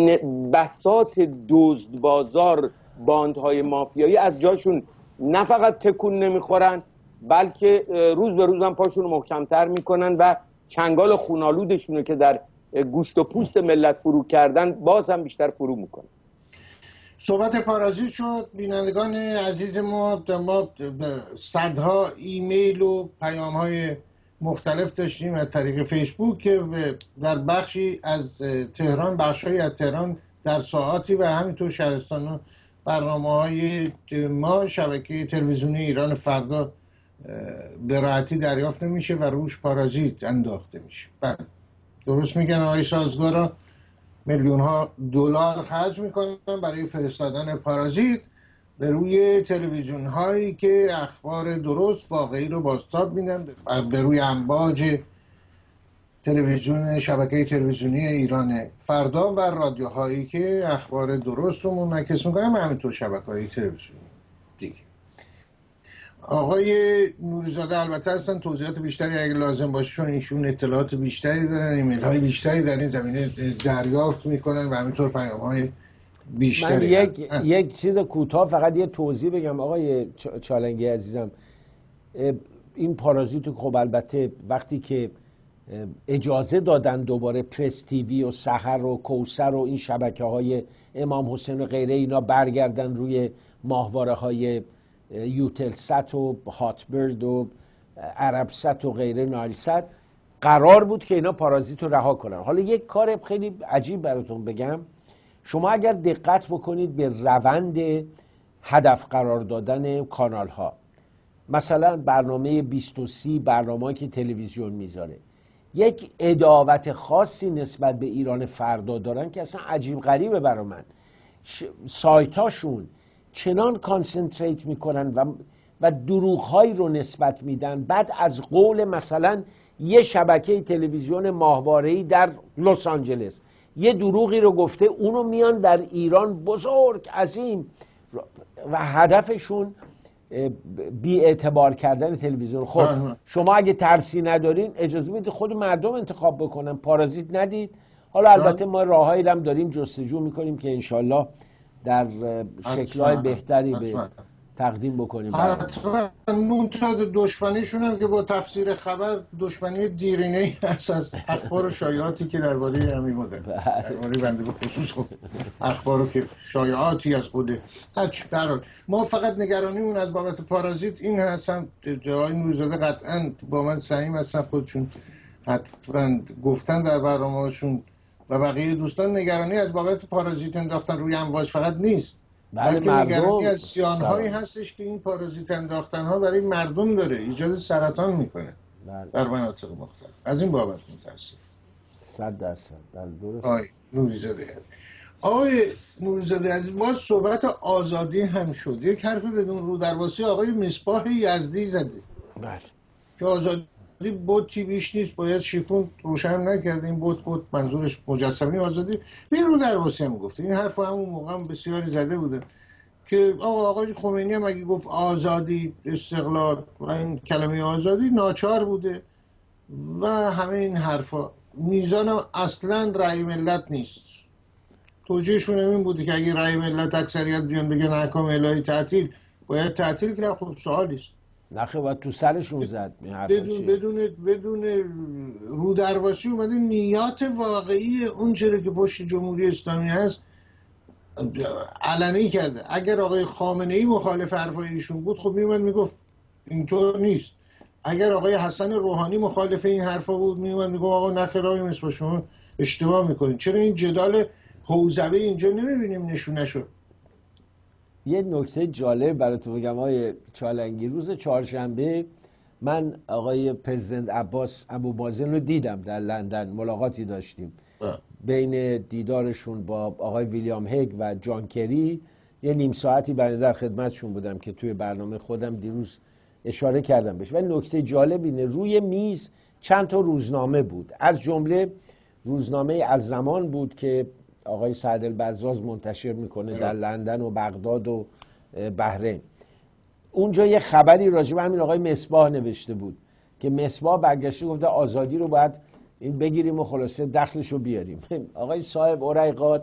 بساط دزد بازار، باندهای مافیایی از جاشون نه فقط تکون نمیخورن، بلکه روز به روز هم پاشون رو محکمتر میکنن و چنگال خونالودشون که در گوشت و پوست ملت فرو کردن باز هم بیشتر فرو میکنن. صحبت پارازیت شد. بینندگان عزیز ما ما صدها ایمیل و پیام های مختلف داشتیم از طریق فیسبوک که در بخشی از تهران، بخشی از تهران در ساعاتی و همینطور شهرستان و برنامه های ما شبکه تلویزیونی ایران فردا به راحتی دریافت نمیشه و روش پارازیت انداخته میشه. بله درست میگن آقای سازگارا، میلیون ها دلار خرج میکنن برای فرستادن پارازیت به روی تلویزیون هایی که اخبار درست واقعی رو بازتاب میدن، به روی امواج تلویزیون شبکه تلویزیونی ایران فردا و رادیوهایی که اخبار درست رو منعکس میکنن و همینطور شبکه های تلویزیونی دیگه. آقای نوریزاده البته هستن توضیحات بیشتری اگه لازم باشه، چون ایشون اطلاعات بیشتری دارن، ایمیل های بیشتری در این زمینه دریافت میکنن و همینطور پیام های بیشتری. من یک اه. یک چیز کوتاه فقط یه توضیح بگم آقای چالنگی عزیزم. این پارازیت خب البته وقتی که اجازه دادن دوباره پرس تیوی و سحر و کوثر و این شبکه های امام حسین و غیره اینا برگردن روی ماهواره های یوتلست و هاتبرد و عربست و غیره، نایلست، قرار بود که اینا پارازیت رو رها کنن. حالا یک کار خیلی عجیب براتون بگم، شما اگر دقت بکنید به روند هدف قرار دادن کانال ها، مثلا برنامه بیست و سی برنامه‌ای که تلویزیون میذاره یک عداوت خاصی نسبت به ایران فردا دارن که اصلا عجیب غریبه برای من. ش... سایتاشون چنان کانسنتریت میکنن و و دروغ‌هایی رو نسبت میدن، بعد از قول مثلا یه شبکه تلویزیون ماهواره‌ای در لس آنجلس یه دروغی رو گفته، اونو میان در ایران بزرگ عظیم و هدفشون بی اعتبار کردن تلویزیون. خب شما اگه ترسی ندارین اجازه بدید خود مردم انتخاب بکنن، پارازیت ندید. حالا البته ما راههایی هم داریم جستجو میکنیم که انشالله در شکل‌های بهتری به تقدیم بکنیم. حتما منتها دشمنیشون هم که با تفسیر خبر دشمنی دیرینه‌ای هست از اخبار و شایعاتی که درباره همین مدل درباره بنده به خصوص اخبار و که شایعاتی از خود هرچی. در حال ما فقط نگرانیمون از بابت پارازیت این هستن، جای نوریزاده قطعا با من سعیم هستن، خودشون حتما گفتن در برنامه‌هاشون و بقیه دوستان نگرانی از بابت پارازیت انداختن روی امواج فقط نیست، بلکه نگرانی از زیان‌هایی هستش که این پارازیت انداختن ها برای مردم داره، ایجاد سرطان میکنه در مناطق مختلف. از این بابت متاسفم. صد درصد درست. آقای نوریزاده آقای نوریزاده از ما صحبت آزادی هم شد، یک حرف بدون رو درواسی آقای مصباح یزدی زده بله که آزادی بوتی بیش نیست، باید شیکون روشن نکرده. این بوت بوت منظورش مجسمه آزادی. بین رو درواسی هم گفته این حرف همون موقع هم بسیاری زده بوده که آقا آقای خمینی هم اگه گفت آزادی، استقلال و این کلمه آزادی ناچار بوده و همه این حرفا. میزان هم اصلا رأی ملت نیست. توجیهشون این بوده که اگه رأی ملت اکثریت بیان بگن احکام الهی تعطیل، باید تعطیل کرد. خب سوالی است. نخه باید تو سرشون زد. بدون بدون بدون رو درواسی اومده نیات واقعی اون چیزی که پشت جمهوری اسلامی هست علنی کرده. اگر آقای خامنه ای مخالف حرفای ایشون بود خب میومد میگفت اینطور نیست. اگر آقای حسن روحانی مخالف این حرفا بود میومد میگفت آقا نخیر آقای مصباح شما اشتباه میکنید. چرا این جدال حوزوی اینجا نمیبینیم نشونه شد؟ یه نکته جالب براتون بگم آقای چالنگی، روز چهارشنبه من آقای پرزیدنت عباس ابومازن رو دیدم در لندن، ملاقاتی داشتیم بین دیدارشون با آقای ویلیام هگ و جان کری یه نیم ساعتی بنده در خدمتشون بودم که توی برنامه خودم دیروز اشاره کردم بهش. ولی نکته جالب اینه روی میز چند تا روزنامه بود، از جمله روزنامه از زمان بود که آقای سعد البزاز منتشر میکنه در لندن و بغداد و بحرین. اونجا یه خبری راجع به همین آقای مصباح نوشته بود که مصباح برگشته گفته آزادی رو باید این بگیریم و خلاصه دخلش رو بیاریم. آقای صاحب اورایقات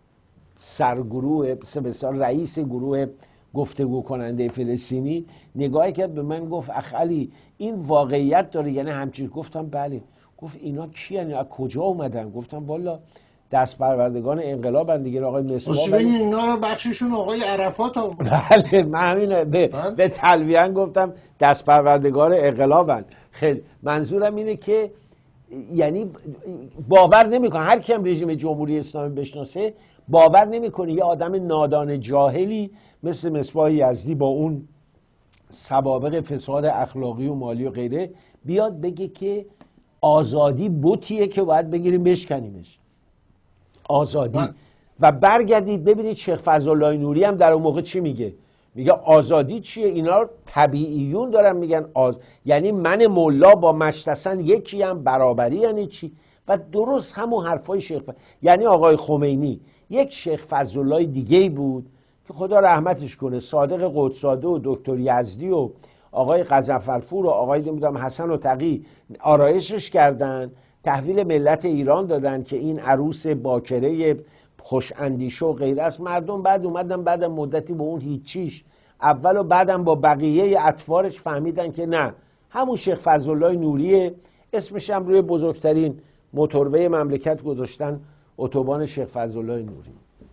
سرگروه بسیار رئیس گروه گفتگو کننده فلسطینی نگاهی کرد به من گفت اخ علی این واقعیت داره یعنی همچین؟ گفتم بله. گفت اینا کی یعنی از کجا اومدن؟ گفتم والا دست پروردگان انقلابن دیگه آقای مصباح. ولی اینا رو بخششون آقای عرفات ها. بله من همین به, به تلویحاً گفتم دست پروردگان انقلابن. خیلی منظورم اینه که یعنی باور نمیکنه هر کیم رژیم جمهوری اسلامی بشناسه باور نمیکنه یه آدم نادان جاهلی مثل مصباح یزدی با اون سوابق فساد اخلاقی و مالی و غیره بیاد بگه که آزادی بوتیه که باید بگیریم بشکنیمش. آزادی من. و برگردید ببینید شیخ فضلالله نوری هم در اون موقع چی میگه؟ میگه آزادی چیه؟ اینا طبیعیون دارن میگن آز... یعنی من مولا با مشتسن یکی هم برابری یعنی چی؟ و درست همون حرفای شیخ ف... یعنی آقای خمینی یک شیخ فضلالله دیگه بود که خدا رحمتش کنه، صادق قدساده و دکتر یزدی و آقای قزنفرپور و آقای نمیدونم حسن و تقی آرایشش کردن، تحویل ملت ایران دادن که این عروس باکره خوش اندیشه و غیره است. مردم بعد اومدن بعد مدتی با اون هیچیش اول و بعدم با بقیه اطوارش فهمیدن که نه همون شیخ فضلالله نوریه. اسمش هم روی بزرگترین موتوروی مملکت گذاشتن اتوبان شیخ فضلالله نوری.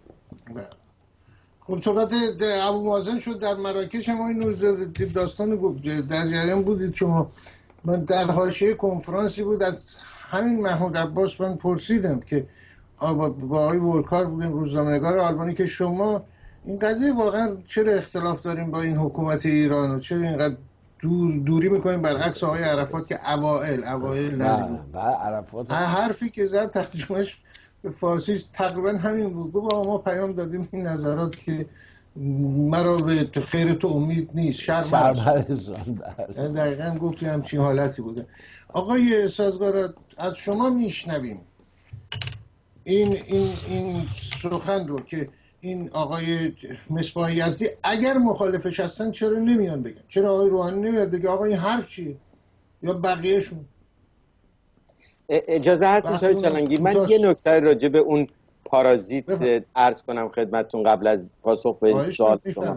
خب صحبت ابو مازن شد در مراکش، ما این داستان در جریان بودید شما. من در حاشیه کنفرانسی بود از همین محمود عباس من پرسیدم که با آقای ولکار بودیم روزنامه‌نگار آلمانی که شما این قضیه واقعا چرا اختلاف داریم با این حکومت ایران و چرا اینقدر دور دوری میکنیم برعکس آقای عرفات که اوائل اوائل نزدیک عرفات حرفی که زد ترجمهش به فارسی تقریبا همین بود. گفت ما پیام دادیم این نظرات که مرا به خیر تو امید نیست شر مرزان. دقیقا گفتی همچین حالتی بوده. آقای سازگار از شما میشنویم این این این سخن رو که این آقای مصباح یزدی اگر مخالفش هستن چرا نمیان بگن؟ چرا آقای روحانی نمیاد بگه آقا این حرف چیه؟ یا بقیهشون؟ اجازه هست آقای چلنگی من یه نکته راجع به اون پارازیت عرض کنم خدمتتون قبل از پاسخ به سوال شما.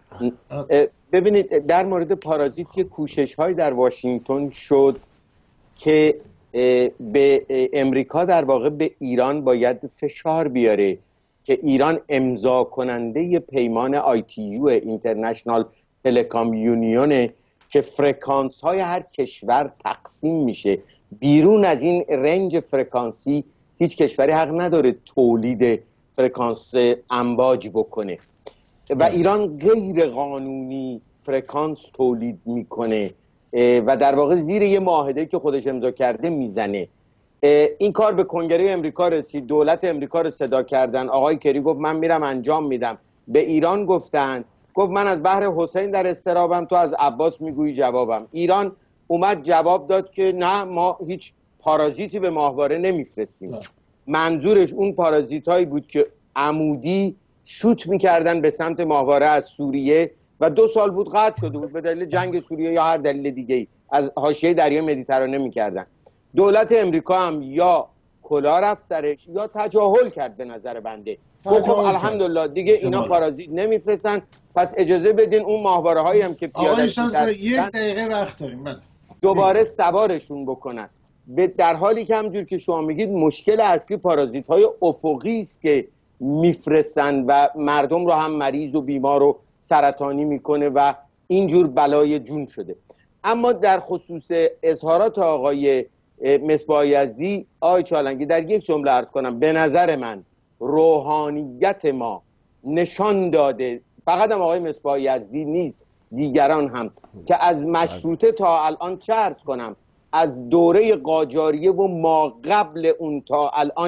ببینید در مورد پارازیت یه کوشش های در واشنگتن شد که به امریکا در واقع به ایران باید فشار بیاره که ایران امضا کننده پیمان آی تی یو اینترنشنال تلکام یونیون که فرکانس های هر کشور تقسیم میشه. بیرون از این رنج فرکانسی هیچ کشوری حق نداره تولید فرکانس امواج بکنه و ایران غیر قانونی فرکانس تولید میکنه و در واقع زیر یه معاهده که خودش امضا کرده میزنه. این کار به کنگره امریکا رسید، دولت امریکا رو صدا کردن، آقای کری گفت من میرم انجام میدم. به ایران گفتن، گفت من از بحر حسین در استرابم، تو از عباس میگویی جوابم. ایران اومد جواب داد که نه ما هیچ پارازیتی به ماهواره نمیفرستیم. منظورش اون پارازیت هایی بود که عمودی شوت میکردن به سمت ماهواره از سوریه و دو سال بود قطع شده بود به دلیل جنگ سوریه یا هر دلیل دیگه ای از حاشیه دریای مدیترانه میکردن. دولت امریکا هم یا کلا رفت سرش یا تجاهل کرد به نظر بنده. خب الحمدلله دیگه اینا پارازیت نمیفرستن، پس اجازه بدین اون ماهواره هایی هم که پیاده شدن یک دقیقه وقت داریم دوباره سوارشون بکنن. در حالی که همجور که شما میگید مشکل اصلی پارازیت های افقی است که میفرستن و مردم رو هم مریض و بیمار و سرطانی میکنه و اینجور بلای جون شده. اما در خصوص اظهارات آقای مصباح یزدی، آقای چالنگی در یک جمله عرض کنم، به نظر من روحانیت ما نشان داده، فقط هم آقای مصباح یزدی نیست دیگران هم، که از مشروطه تا الان چه عرض کنم، از دوره قاجاریه و ما قبل اون تا الان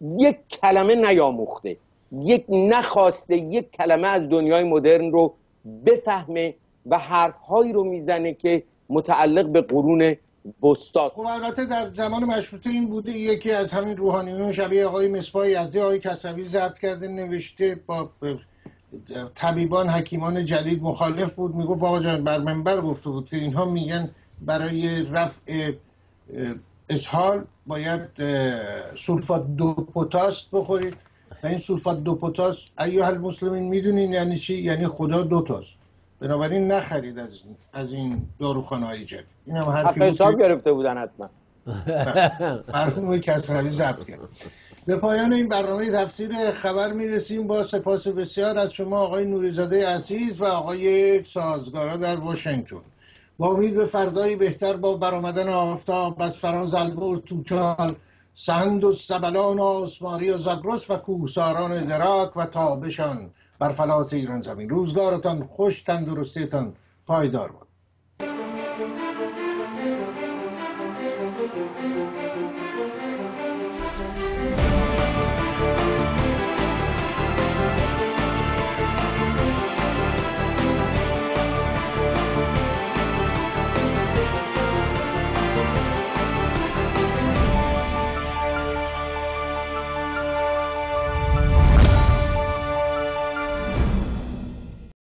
یک کلمه نیاموخته، یک نخواسته یک کلمه از دنیای مدرن رو بفهمه و حرفهایی رو میزنه که متعلق به قرون وسطاست. خب البته در زمان مشروطه این بوده، یکی از همین روحانیون شبیه آقای مصباح یزدی آقای کسروی ضبط کرده نوشته، با طبیبان حکیمان جدید مخالف بود، میگفت آقا جان بر منبر گفته بود که اینها میگن برای رفع اسهال باید سولفات دو پتاس بخورید و این سولفات دو پتاس ایها المسلمین میدونین یعنی چی؟ یعنی خدا دوتاست، بنابراین نخرید از این از این داروخانه‌های جدید. این هم حرفی بود حساب گرفته بودن حتما. مرحوم کسروی ضبط کرد. به پایان این برنامه تفسیر خبر میرسیم با سپاس بسیار از شما آقای نوریزاده عزیز و آقای سازگارا در واشنگتن. با امید به فردایی بهتر با برآمدن آفتاب از فراز البرز توچال، سند و سبلان و آسماری و زاگرس و کوهساران دراک و تابشان بر فلات ایران زمین. روزگارتان خوش، تندرستیتان پایدار باد.